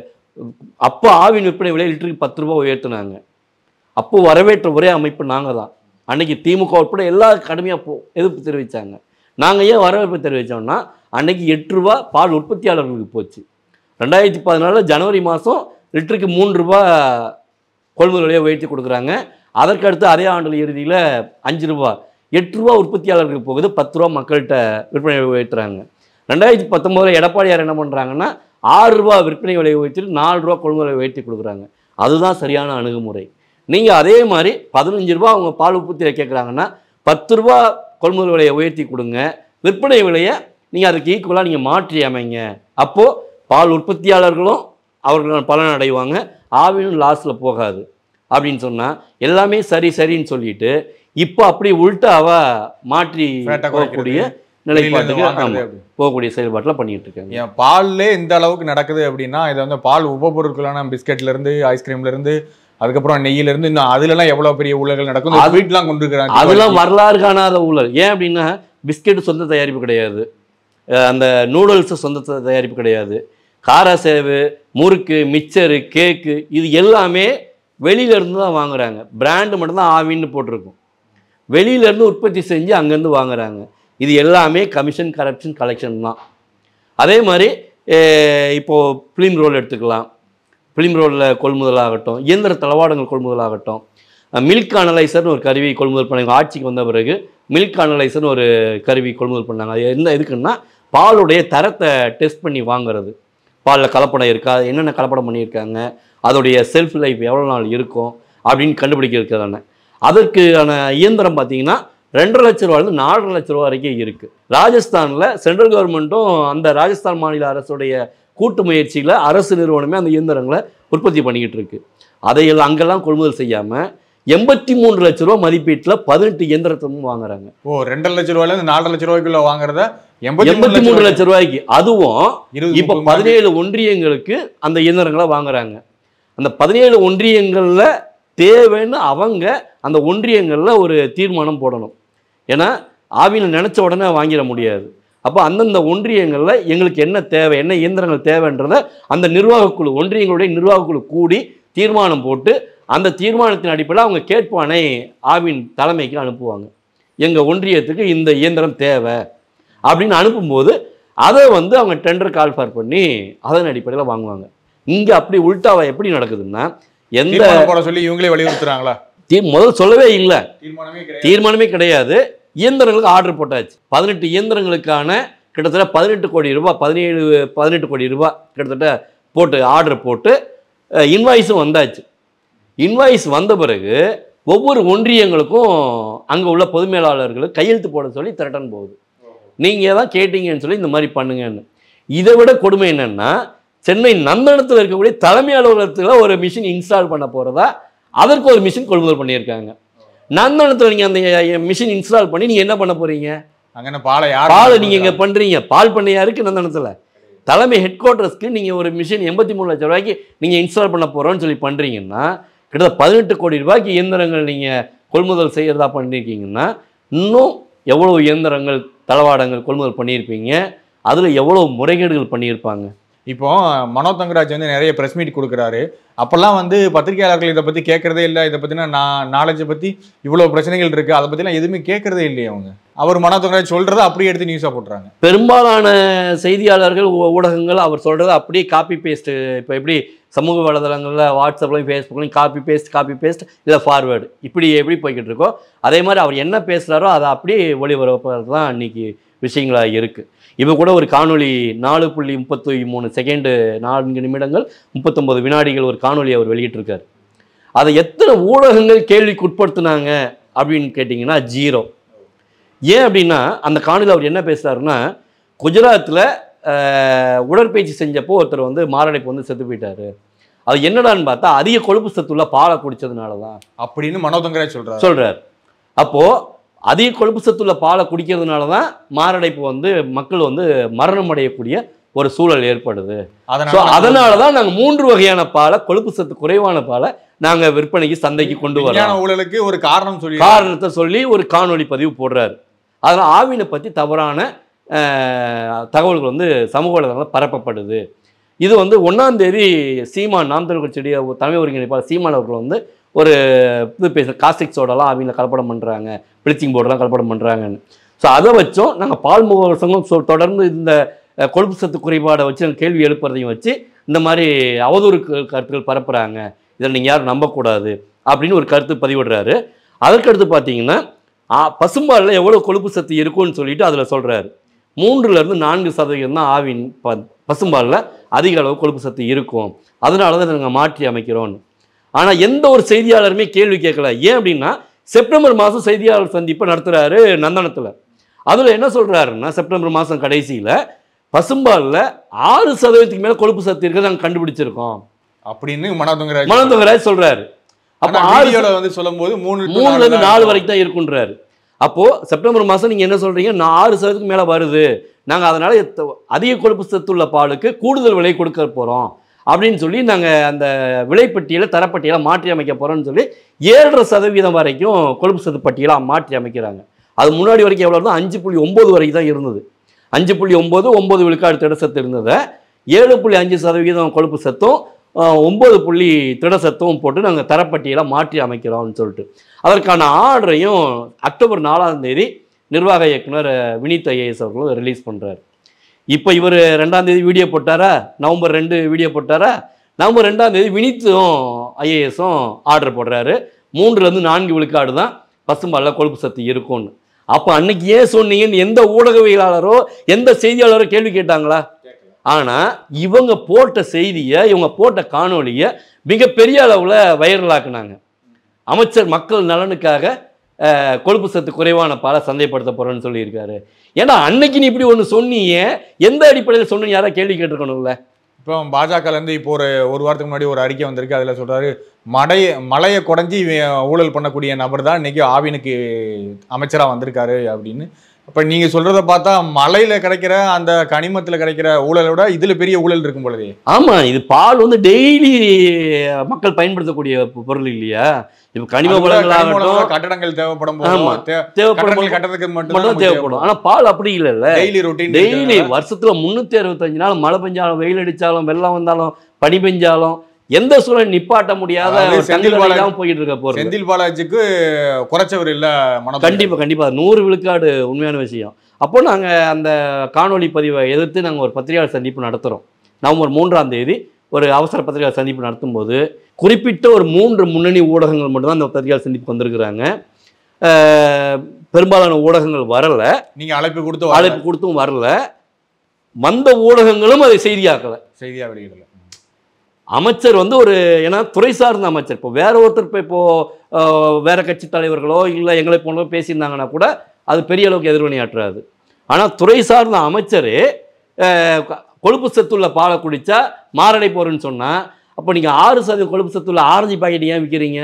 அப்போ ஆவின் விற்பனை விலை லிட்டருக்கு பத்து ரூபா உயர்த்தினாங்க. அப்போது வரவேற்ற ஒரே அமைப்பு நாங்கள் தான். அன்றைக்கி திமுக உட்பட எல்லா கடுமையாக போ எதிர்ப்பு தெரிவித்தாங்க. நாங்கள் ஏன் வரவேற்பு தெரிவித்தோம்னா அன்றைக்கி எட்டு ரூபா பால் உற்பத்தியாளர்களுக்கு போச்சு. ரெண்டாயிரத்தி பதினாலில் ஜனவரி மாதம் லிட்டருக்கு மூன்று ரூபா கொள்முதல் விலையை உயர்த்தி கொடுக்குறாங்க. அதற்கடுத்து அதே ஆண்டு இறுதியில் அஞ்சு ரூபா எட்டு ரூபா உற்பத்தியாளர்களுக்கு போகுது, பத்து ரூபா மக்கள்கிட்ட விற்பனை உயர்த்துறாங்க. ரெண்டாயிரத்தி பத்தொம்போதில் எடப்பாடியார் என்ன பண்ணுறாங்கன்னா ஆறு ரூபா விற்பனை விலையை உயர்த்திட்டு நாலு ரூபா கொள்முதலை உயர்த்தி கொடுக்குறாங்க. அதுதான் சரியான அணுகுமுறை. நீங்கள் அதே மாதிரி பதினஞ்சு ரூபா அவங்க பால் உற்பத்தியில் கேட்குறாங்கன்னா பத்து ரூபா கொள்முதல் விலையை உயர்த்தி கொடுங்க, விற்பனை விலையை நீங்கள் அதுக்கு ஈக்குவலாக நீங்கள் மாற்றி அமைங்க. அப்போது பால் உற்பத்தியாளர்களும் அவர்கள் பலன் அடைவாங்க, ஆவினும் லாஸில் போகாது அப்படின்னு சொன்னால் எல்லாமே சரி சரின்னு சொல்லிட்டு இப்போ அப்படி உள்டாவா மாற்றி போகக்கூடிய நிலைப்பாட்டுக்கு போகக்கூடிய செயல்பாட்டில் பண்ணிட்டு இருக்காங்க. என் பால்லே இந்த அளவுக்கு நடக்குது அப்படின்னா இதை வந்து பால் உபபொருட்களான பிஸ்கெட்ல இருந்து ஐஸ்கிரீம்ல இருந்து அதுக்கப்புறம் நெய்யில இருந்து இன்னும் அதுல எல்லாம் எவ்வளவு பெரிய ஊழல்கள் நடக்கும். வீட்லாம் கொண்டு இருக்கிறாங்க. அதெல்லாம் வரலாறு காணாத ஊழல். ஏன் அப்படின்னா பிஸ்கெட் சொந்த தயாரிப்பு கிடையாது, அந்த நூடுல்ஸ் சொந்த தயாரிப்பு கிடையாது, காரசேவு, முறுக்கு, மிக்சரு, கேக்கு இது எல்லாமே வெளியில இருந்து தான் வாங்குறாங்க. பிராண்டு மட்டும்தான் ஆவின்னு போட்டிருக்கும். வெளியில இருந்து உற்பத்தி செஞ்சு அங்கேருந்து வாங்குறாங்க. இது எல்லாமே கமிஷன் கரப்ஷன் கலெக்ஷன் தான். அதே மாதிரி இப்போது ஃபிலிம் ரோல் எடுத்துக்கலாம். ஃபிலிம் ரோலில் கொள்முதலாகட்டும், இயந்திர தளவாடங்கள் கொள்முதலாகட்டும், மில்க் அனலைசர்னு ஒரு கருவி கொள்முதல் பண்ணாங்க. ஆட்சிக்கு வந்த பிறகு மில்க் அனலைசர்னு ஒரு கருவி கொள்முதல் பண்ணாங்க. அது என்ன எதுக்குன்னா பாலுடைய தரத்தை டெஸ்ட் பண்ணி வாங்குறது. பாலில் கலப்படம் இருக்கா, என்னென்ன கலப்படம் பண்ணியிருக்காங்க, அதோடைய செல்ஃப் லைஃப் எவ்வளோ நாள் இருக்கும் அப்படின்னு கண்டுபிடிக்கிறதுக்கு தானே. அதற்கான இயந்திரம் பார்த்தீங்கன்னா ரெண்டரை லட்ச ரூபாயிலிருந்து நாலரை லட்ச ரூபா வரைக்கும் இருக்குது. ராஜஸ்தானில் சென்ட்ரல் கவர்மெண்ட்டும் அந்த ராஜஸ்தான் மாநில அரசுடைய கூட்டு முயற்சியில் அரசு நிறுவனமே அந்த இயந்திரங்களை உற்பத்தி பண்ணிக்கிட்டு இருக்கு. அதையெல்லாம் அங்கெல்லாம் கொள்முதல் செய்யாமல் எண்பத்தி மூன்று லட்ச ரூபா மதிப்பீட்டில் பதினெட்டு இயந்திரத்தையும் வாங்குறாங்க. ஓ, ரெண்டரை லட்ச ரூபாயிலிருந்து நாலரை லட்ச ரூபாய்க்குள்ள வாங்குறத எண்பத்தி மூன்று லட்ச ரூபாய்க்கு. அதுவும் இப்போ பதினேழு ஒன்றியங்களுக்கு அந்த இயந்திரங்களை வாங்குறாங்க. அந்த பதினேழு ஒன்றியங்களில் தேவைன்னு அவங்க அந்த ஒன்றியங்களில் ஒரு தீர்மானம் போடணும். ஏன்னா ஆவியில் நினச்ச உடனே வாங்கிட முடியாது. அப்போ அந்தந்த ஒன்றியங்களில் எங்களுக்கு என்ன தேவை, என்ன இயந்திரங்கள் தேவைன்றதை அந்த நிர்வாகக்குழு, ஒன்றியங்களுடைய நிர்வாகக்குழு கூடி தீர்மானம் போட்டு அந்த தீர்மானத்தின் அடிப்படையில் அவங்க கேட்பானை ஆவின் தலைமைக்கு அனுப்புவாங்க. எங்கள் ஒன்றியத்துக்கு இந்த இயந்திரம் தேவை அப்படின்னு அனுப்பும்போது அதை வந்து அவங்க டெண்டர் கால்ஃபார் பண்ணி அதன் அடிப்படையில் வாங்குவாங்க. இங்கே அப்படி உள்டாவா எப்படி நடக்குதுன்னா, எந்த போட சொல்லி இவங்களே வலியுறுத்துறாங்களா? தீ முதல் சொல்லவே இல்லை, தீர்மானமே கிடையாது. இயந்திரங்களுக்கு ஆர்டர் போட்டாச்சு. பதினெட்டு இயந்திரங்களுக்கான கிட்டத்தட்ட பதினெட்டு கோடி ரூபாய் பதினேழு பதினெட்டு கோடி ரூபாய் கிட்டத்தட்ட போட்டு ஆர்டர் போட்டு இன்வாய்ஸும் வந்தாச்சு. இன்வாய்ஸ் வந்த பிறகு ஒவ்வொரு ஒன்றியங்களுக்கும் அங்கே உள்ள பொது மேலாளர்களுக்கு கையெழுத்து போட சொல்லி திரட்டன் போகுது. நீங்கள் தான் கேட்டீங்கன்னு சொல்லி இந்த மாதிரி பண்ணுங்கன்னு. இதை விட கொடுமை என்னென்னா, சென்னை நந்தனத்தில் இருக்கக்கூடிய தலைமை அலுவலகத்தில் ஒரு மிஷின் இன்ஸ்டால் பண்ண போகிறதா அதற்கு ஒரு மிஷின் கொள்முதல் பண்ணியிருக்காங்க. நந்தனத்தில் நீங்கள் அந்த மிஷின் இன்ஸ்டால் பண்ணி நீங்கள் என்ன பண்ண போகிறீங்க? அங்கே பாலை பாலை நீங்கள் இங்கே பண்ணுறீங்க. பால் பண்ணையா இருக்குது நந்தனத்தில். தலைமை ஹெட் குவார்ட்டர்ஸ்க்கு நீங்கள் ஒரு மிஷின் எண்பத்தி மூணு லட்சம் ரூபாய்க்கு நீங்கள் இன்ஸ்டால் பண்ண போகிறோன்னு சொல்லி பண்ணுறீங்கன்னா, கிட்டத்தட்ட பதினெட்டு கோடி ரூபாய்க்கு இயந்திரங்கள் நீங்கள் கொள்முதல் செய்கிறதா பண்ணியிருக்கீங்கன்னா, இன்னும் எவ்வளோ இயந்திரங்கள் தளவாடங்கள் கொள்முதல் பண்ணியிருப்பீங்க, அதில் எவ்வளோ முறைகேடுகள் பண்ணியிருப்பாங்க. இப்போ மனோ தங்கராஜ் வந்து நிறைய ப்ரெஸ் மீட் கொடுக்குறாரு. அப்போல்லாம் வந்து பத்திரிகையாளர்கள் இதை பற்றி கேட்கறதே இல்லை. இதை பற்றினா நான் நாலேஜை பற்றி இவ்வளோ பிரச்சனைகள் இருக்குது, அதை பற்றிலாம் எதுவுமே கேட்கறதே இல்லையே அவங்க. அவர் மனோ தங்கராஜ் சொல்கிறத அப்படியே எடுத்து நியூஸாக போட்டுறாங்க. பெரும்பாலான செய்தியாளர்கள், ஊடகங்கள் அவர் சொல்கிறத அப்படியே காப்பி பேஸ்ட்டு. இப்போ எப்படி சமூக வலைதளங்களில் வாட்ஸ்அப்லையும் ஃபேஸ்புக்லையும் காப்பி பேஸ்ட் காப்பி பேஸ்ட் இல்லை ஃபார்வேர்டு இப்படி எப்படி போய்கிட்டு இருக்கோ, அதே மாதிரி அவர் என்ன பேசுகிறாரோ அதை அப்படியே ஒளிபரப்புறது தான் இன்றைக்கி விஷயங்களாக இருக்குது. இப்போ கூட ஒரு காணொலி நாலு புள்ளி முப்பத்தி மூணு செகண்டு நான்கு நிமிடங்கள் முப்பத்தொம்பது வினாடிகள் ஒரு காணொலி அவர் வெளியிட்டிருக்கார். அதை எத்தனை ஊடகங்கள் கேள்விக்கு உட்படுத்தினாங்க அப்படின்னு கேட்டிங்கன்னா ஜீரோ. ஏன் அப்படின்னா அந்த காணொலியில் அவர் என்ன பேசுகிறாருன்னா, குஜராத்தில் உடற்பயிற்சி செஞ்சப்போ ஒருத்தர் வந்து மாரடைப்பு வந்து செத்து போயிட்டாரு. அது என்னடான்னு பார்த்தா அதிக கொழுப்பு சத்துள்ள பாலை குடித்ததுனால தான் அப்படின்னு மனோ தங்கராஜ் சொல்கிறார் சொல்கிறார் அப்போது அதிக கொழுப்பு சத்துள்ள பாலை குடிக்கிறதுனால தான் மாரடைப்பு வந்து மக்கள் வந்து மரணம் அடையக்கூடிய ஒரு சூழல் ஏற்படுது. அதனால தான் நாங்கள் மூன்று வகையான பாலை, கொழுப்பு சத்து குறைவான பாலை நாங்கள் விற்பனைக்கு சந்தைக்கு கொண்டு வரோம். ஊழலுக்கு ஒரு காரணம் சொல்லி காரணத்தை சொல்லி ஒரு காணொலி பதிவு போடுறாரு. அதனால் ஆவினை பற்றி தவறான தகவல்கள் வந்து சமூக வலைதளங்களில் பரப்பப்படுது. இது வந்து ஒன்றாம் தேதி சீமான், நாம் தமிழர் கட்சியுடைய தலைமை ஒருங்கிணைப்பாளர் சீமான் அவர்கள் வந்து ஒரு இது பேச காஸ்டிக் சோடெல்லாம் ஆவியில் கலப்படம் பண்ணுறாங்க, ப்ளீச்சிங் பவுடர்லாம் கலப்படம் பண்ணுறாங்கன்னு. ஸோ அதை வச்சும் நாங்கள் பால் முகவர் சங்கம் சொ தொடர்ந்து இந்த கொழுப்பு சத்து குறைபாடை வச்சு நாங்கள் கேள்வி எழுப்புறதையும் வச்சு இந்த மாதிரி அவதூறு கருத்துக்கள் பரப்புகிறாங்க, இதை நீங்கள் யாரும் நம்பக்கூடாது அப்படின்னு ஒரு கருத்து பதிவிடுறாரு. அதற்கடுத்து பார்த்தீங்கன்னா பசும்பாலில் எவ்வளோ கொழுப்பு சத்து இருக்குன்னு சொல்லிட்டு அதில் சொல்கிறாரு. மூன்றுலேருந்து நான்கு சதவீதம் தான் ஆவின் ப பசும்பாலில் அதிக அளவு கொழுப்பு சத்து இருக்கும், அதனால தான் நாங்கள் மாற்றி அமைக்கிறோன்னு. ஆனால் எந்த ஒரு செய்தியாளருமே கேள்வி கேட்கல. ஏன் அப்படின்னா செப்டம்பர் மாதம் செய்தியாளர் சந்திப்பை நடத்துகிறாரு நந்தனத்தில். அதில் என்ன சொல்கிறாருன்னா, செப்டம்பர் மாதம் கடைசியில் பசும்பாலில் ஆறு சதவீதத்துக்கு மேலே கொழுப்பு சத்து இருக்கிறது நாங்கள் கண்டுபிடிச்சிருக்கோம் அப்படின்னு மனோ தங்கராஜ் மனோ தங்கராஜ் சொல்கிறாரு. அப்போ ஆறு வந்து சொல்லும் போது மூணு மூணுலேருந்து நாலு வரைக்கும் தான் இருக்குன்றாரு. அப்போது செப்டம்பர் மாதம் நீங்கள் என்ன சொல்கிறீங்க, நான் ஆறு சதவீதத்துக்கு மேலே வருது, நாங்கள் அதனால் அதிக கொழுப்பு சத்துள்ள பாலுக்கு கூடுதல் விலை கொடுக்க போகிறோம் அப்படின்னு சொல்லி நாங்கள் அந்த விலைப்பட்டியலை தரப்பட்டியலை மாற்றி அமைக்க போகிறோம்னு சொல்லி ஏழரை சதவீதம் வரைக்கும் கொழுப்பு சத்து பட்டியலை மாற்றி அமைக்கிறாங்க. அது முன்னாடி வரைக்கும் எவ்வளோ இருந்தால் அஞ்சு புள்ளி ஒம்பது வரைக்கும் தான் இருந்தது. அஞ்சு புள்ளி ஒம்பது ஒம்பது விழுக்காடு திடசத்து இருந்ததை ஏழு புள்ளி அஞ்சு சதவீதம் கொழுப்பு சத்தும் ஒம்பது புள்ளி திடசத்தும் போட்டு நாங்கள் தரப்பட்டியலை மாற்றி அமைக்கிறோம்னு சொல்லிட்டு அதற்கான ஆர்டரையும் அக்டோபர் நாலாம் தேதி நிர்வாக இயக்குனர் வினித் ஐஏஎஸ் அவர்களும் ரிலீஸ் பண்ணுறாரு. இப்போ இவர் ரெண்டாம் தேதி வீடியோ போட்டாரா, நவம்பர் ரெண்டு வீடியோ போட்டாரா, நவம்பர் ரெண்டாம் தேதி வினித்தும் ஐஏஎஸும் ஆர்டர் போடுறாரு. மூன்றுலேருந்து நான்கு விழுக்காடு தான் பசும்பாலில் கொழுப்பு சத்து இருக்கும்னு. அப்போ அன்னைக்கு ஏன் சொன்னீங்கன்னு எந்த ஊடகவியலாளரோ எந்த செய்தியாளரோ கேள்வி கேட்டாங்களா? ஆனால் இவங்க போட்ட செய்தியை, இவங்க போட்ட காணொலியை மிகப்பெரிய அளவில் வைரலாக்குனாங்க. அமைச்சர் மக்கள் நலனுக்காக கொழுப்பு சத்து குறைவான பாலை சந்தைப்படுத்த போகிறேன்னு சொல்லியிருக்காரு. ஏன்னா அன்னைக்கு நீ இப்படி ஒன்று சொன்னீங்க, எந்த அடிப்படையில் சொன்னீங்க, யாராவது கேள்வி கேட்டிருக்கணும்ல. இப்போ பாஜகலேருந்து இப்போ ஒரு ஒரு வாரத்துக்கு முன்னாடி ஒரு அறிக்கை வந்திருக்கு. அதில் சொல்கிறாரு, மடைய மலையை குறைஞ்சி ஊழல் பண்ணக்கூடிய நபர் தான் இன்றைக்கி ஆவினுக்கு அமைச்சராக வந்திருக்காரு அப்படின்னு. இப்போ நீங்கள் சொல்கிறத பார்த்தா மலையில் கிடைக்கிற அந்த கனிமத்தில் கிடைக்கிற ஊழலை விட இதில் பெரிய ஊழல் இருக்கும் பொழுதே. ஆமாம், இது பால் வந்து டெய்லி மக்கள் பயன்படுத்தக்கூடிய பொருள் இல்லையா? இப்போ கனிம வளங்களாகட்டும், கட்டடங்கள் தேவைப்படும் தேவைப்படும் கட்டடத்துக்கு மட்டும் தேவைப்படும். ஆனால் பால் அப்படி இல்லைல்ல, டெய்லி ரொட்டீன். டெய்லி வருஷத்துல முன்னூத்தி அறுபத்தஞ்சு நாள் மழை பெஞ்சாலும், வெயில் அடிச்சாலும், வெள்ளம் வந்தாலும், பனி பெஞ்சாலும் எந்த சூழல் நிப்பாட்ட முடியாத போயிட்டு இருக்க போறோம். செந்தில் பாலாஜிக்கு குறைச்சவர் இல்ல. கண்டிப்பா கண்டிப்பா நூறு விழுக்காடு உண்மையான விஷயம். அப்போ நாங்க அந்த காணொலி பதிவை எதிர்த்து நாங்கள் ஒரு பத்திரிகையாளர் சந்திப்பு நடத்துறோம். நவம்பர் மூன்றாம் தேதி ஒரு அவசர பத்திரிகையாளர் சந்திப்பு நடத்தும் போது குறிப்பிட்ட ஒரு மூன்று முன்னணி ஊடகங்கள் மட்டும்தான் அந்த பத்திரிகையாளர் சந்திப்பு வந்திருக்கிறாங்க. பெரும்பாலான ஊடகங்கள் வரல. நீங்க அழைப்பு கொடுத்து அழைப்பு கொடுத்தும் வரல. வந்த ஊடகங்களும் அதை செய்தியாக்கல, செய்தியா வெளியிடல. அமைச்சர் வந்து ஒரு, ஏன்னா துறை சார்ந்த அமைச்சர், இப்போ வேற ஒருத்தர் இப்போ இப்போ வேற கட்சி தலைவர்களோ இல்லை எங்களை போனோ பேசியிருந்தாங்கன்னா கூட அது பெரிய அளவுக்கு எதிர்வினையாற்றாது. ஆனால் துறை சார்ந்த அமைச்சரே கொழுப்பு சத்துள்ள பாலை குடித்தா மாரடை போகிறேன்னு சொன்னால், அப்போ நீங்கள் ஆறு சதவீதம் கொழுப்பு சத்துள்ள ஆரஞ்சு பாக்கெட் ஏன் விற்கிறீங்க?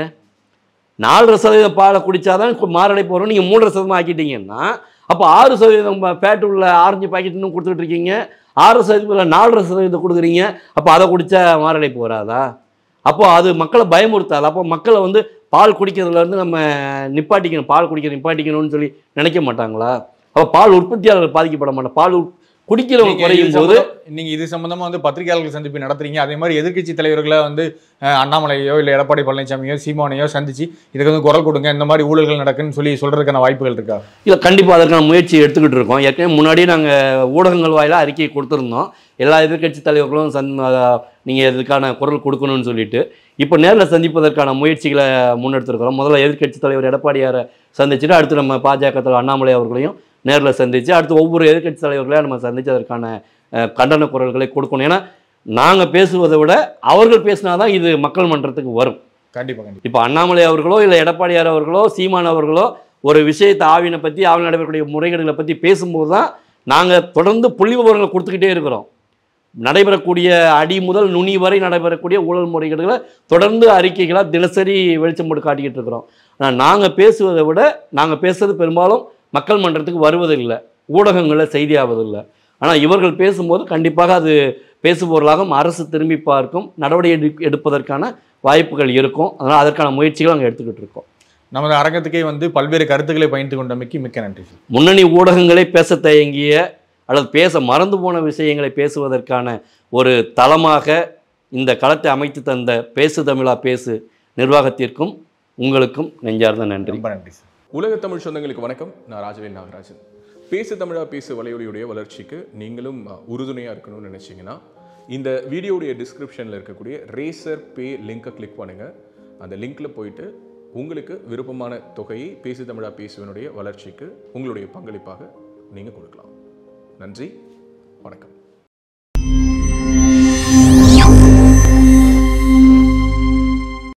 நாலரை சதவீதம் பாலை குடித்தாதான் மாரடை போகிறோம், நீங்கள் மூன்றரை சதவீதம் ஆக்கிட்டீங்கன்னா அப்போ ஆறு சதவீதம் ஃபேட் உள்ள ஆரஞ்சு பாக்கெட் இன்னும் கொடுத்துட்டு இருக்கீங்க, ஆறு சதவீதம் நாலரை சதவீதம் கொடுக்குறீங்க. அப்போ அதை குடித்தா மாரடைப்பு வராதா? அப்போ அது மக்களை பயமுறுத்தாது. அப்போ மக்களை வந்து பால் குடிக்கிறதுலேருந்து நம்ம நிப்பாட்டிக்கணும், பால் குடிக்கிற நிப்பாட்டிக்கணும்னு சொல்லி நினைக்க மாட்டாங்களா? அப்போ பால் உற்பத்தியாளர்கள் பாதிக்கப்பட மாட்டாங்க. பால் குடிக்கிறவங்க குறையும் போது நீங்கள் இது சம்மந்தமாக வந்து பத்திரிகையாளர்கள் சந்திப்பு நடத்துறீங்க. அதே மாதிரி எதிர்கட்சி தலைவர்களை வந்து அண்ணாமலையோ இல்லை எடப்பாடி பழனிசாமியோ சீமானையோ சந்திச்சு இதுக்கு வந்து குரல் கொடுங்க, இந்த மாதிரி ஊழல்கள் நடக்குன்னு சொல்லி சொல்கிறதுக்கான வாய்ப்புகள் இருக்கா? இல்லை, கண்டிப்பாக அதற்கான முயற்சி எடுத்துக்கிட்டு இருக்கோம். ஏற்கனவே முன்னாடியே நாங்கள் ஊடகங்கள் வாயிலாக அறிக்கையை கொடுத்துருந்தோம். எல்லா எதிர்கட்சி தலைவர்களும் சந் நீங்கள் இதுக்கான குரல் கொடுக்கணும்னு சொல்லிட்டு இப்போ நேரில் சந்திப்பதற்கான முயற்சிகளை முன்னெடுத்துருக்கிறோம். முதல்ல எதிர்கட்சி தலைவர் எடப்பாடியாரை சந்திச்சுட்டு அடுத்து நம்ம பாஜக தலைவர் அண்ணாமலை அவர்களையும் நேரில் சந்தித்து அடுத்து ஒவ்வொரு எதிர்கட்சி தலைவர்களையும் நம்ம சந்தித்து அதற்கான கண்டன குரல்களை கொடுக்கணும். ஏன்னா நாங்கள் பேசுவதை விட அவர்கள் பேசினாதான் இது மக்கள் மன்றத்துக்கு வரும். கண்டிப்பாக கண்டிப்பாக இப்போ அண்ணாமலை அவர்களோ இல்லை எடப்பாடியார் அவர்களோ சீமான் அவர்களோ ஒரு விஷயத்தை ஆவினை பற்றி ஆவின் நடைபெறக்கூடிய முறைகேடுகளை பற்றி பேசும்போது தான் நாங்கள் தொடர்ந்து புள்ளி விவரங்களை கொடுத்துக்கிட்டே இருக்கிறோம். நடைபெறக்கூடிய அடி முதல் நுனி வரை நடைபெறக்கூடிய ஊழல் முறைகேடுகளை தொடர்ந்து அறிக்கைகளாக தினசரி வெளிச்சம் போட்டு காட்டிக்கிட்டு இருக்கிறோம். ஆனால் நாங்கள் பேசுவதை விட நாங்கள் பேசுறது பெரும்பாலும் மக்கள் மன்றத்துக்கு வருவதில்லை, ஊடகங்களில் செய்தியாவதில்லை. ஆனால் இவர்கள் பேசும்போது கண்டிப்பாக அது பேசுபவர்களாகவும் அரசு திரும்பி பார்க்கும், நடவடிக்கை எடுப்பதற்கான வாய்ப்புகள் இருக்கும். அதனால் அதற்கான முயற்சிகள் நாங்கள் எடுத்துக்கிட்டு இருக்கோம். நமது அரங்கத்துக்கே வந்து பல்வேறு கருத்துக்களை பகிர்ந்து கொண்டமைக்கு மிக்க நன்றி. முன்னணி ஊடகங்களை பேச தயங்கிய அல்லது பேச மறந்து போன விஷயங்களை பேசுவதற்கான ஒரு தளமாக இந்த களத்தை அமைத்து தந்த பேசு தமிழா பேசு நிர்வாகத்திற்கும் உங்களுக்கும் நெஞ்சார்ந்த நன்றி. ரொம்ப நன்றி சார். உலக தமிழ் சொந்தங்களுக்கு வணக்கம். நான் ராஜவேல் நாகராஜன். பேசு தமிழா பேசு வலையொலியுடைய வளர்ச்சிக்கு நீங்களும் உறுதுணையாக இருக்கணும்னு நினச்சிங்கன்னா இந்த வீடியோடைய டிஸ்கிரிப்ஷனில் இருக்கக்கூடிய ரேசர் பே லிங்கை கிளிக் பண்ணுங்கள். அந்த லிங்க்கில் போயிட்டு உங்களுக்கு விருப்பமான தொகையை பேசு தமிழா பேசுவனுடைய வளர்ச்சிக்கு உங்களுடைய பங்களிப்பாக நீங்கள் கொடுக்கலாம். நன்றி, வணக்கம்.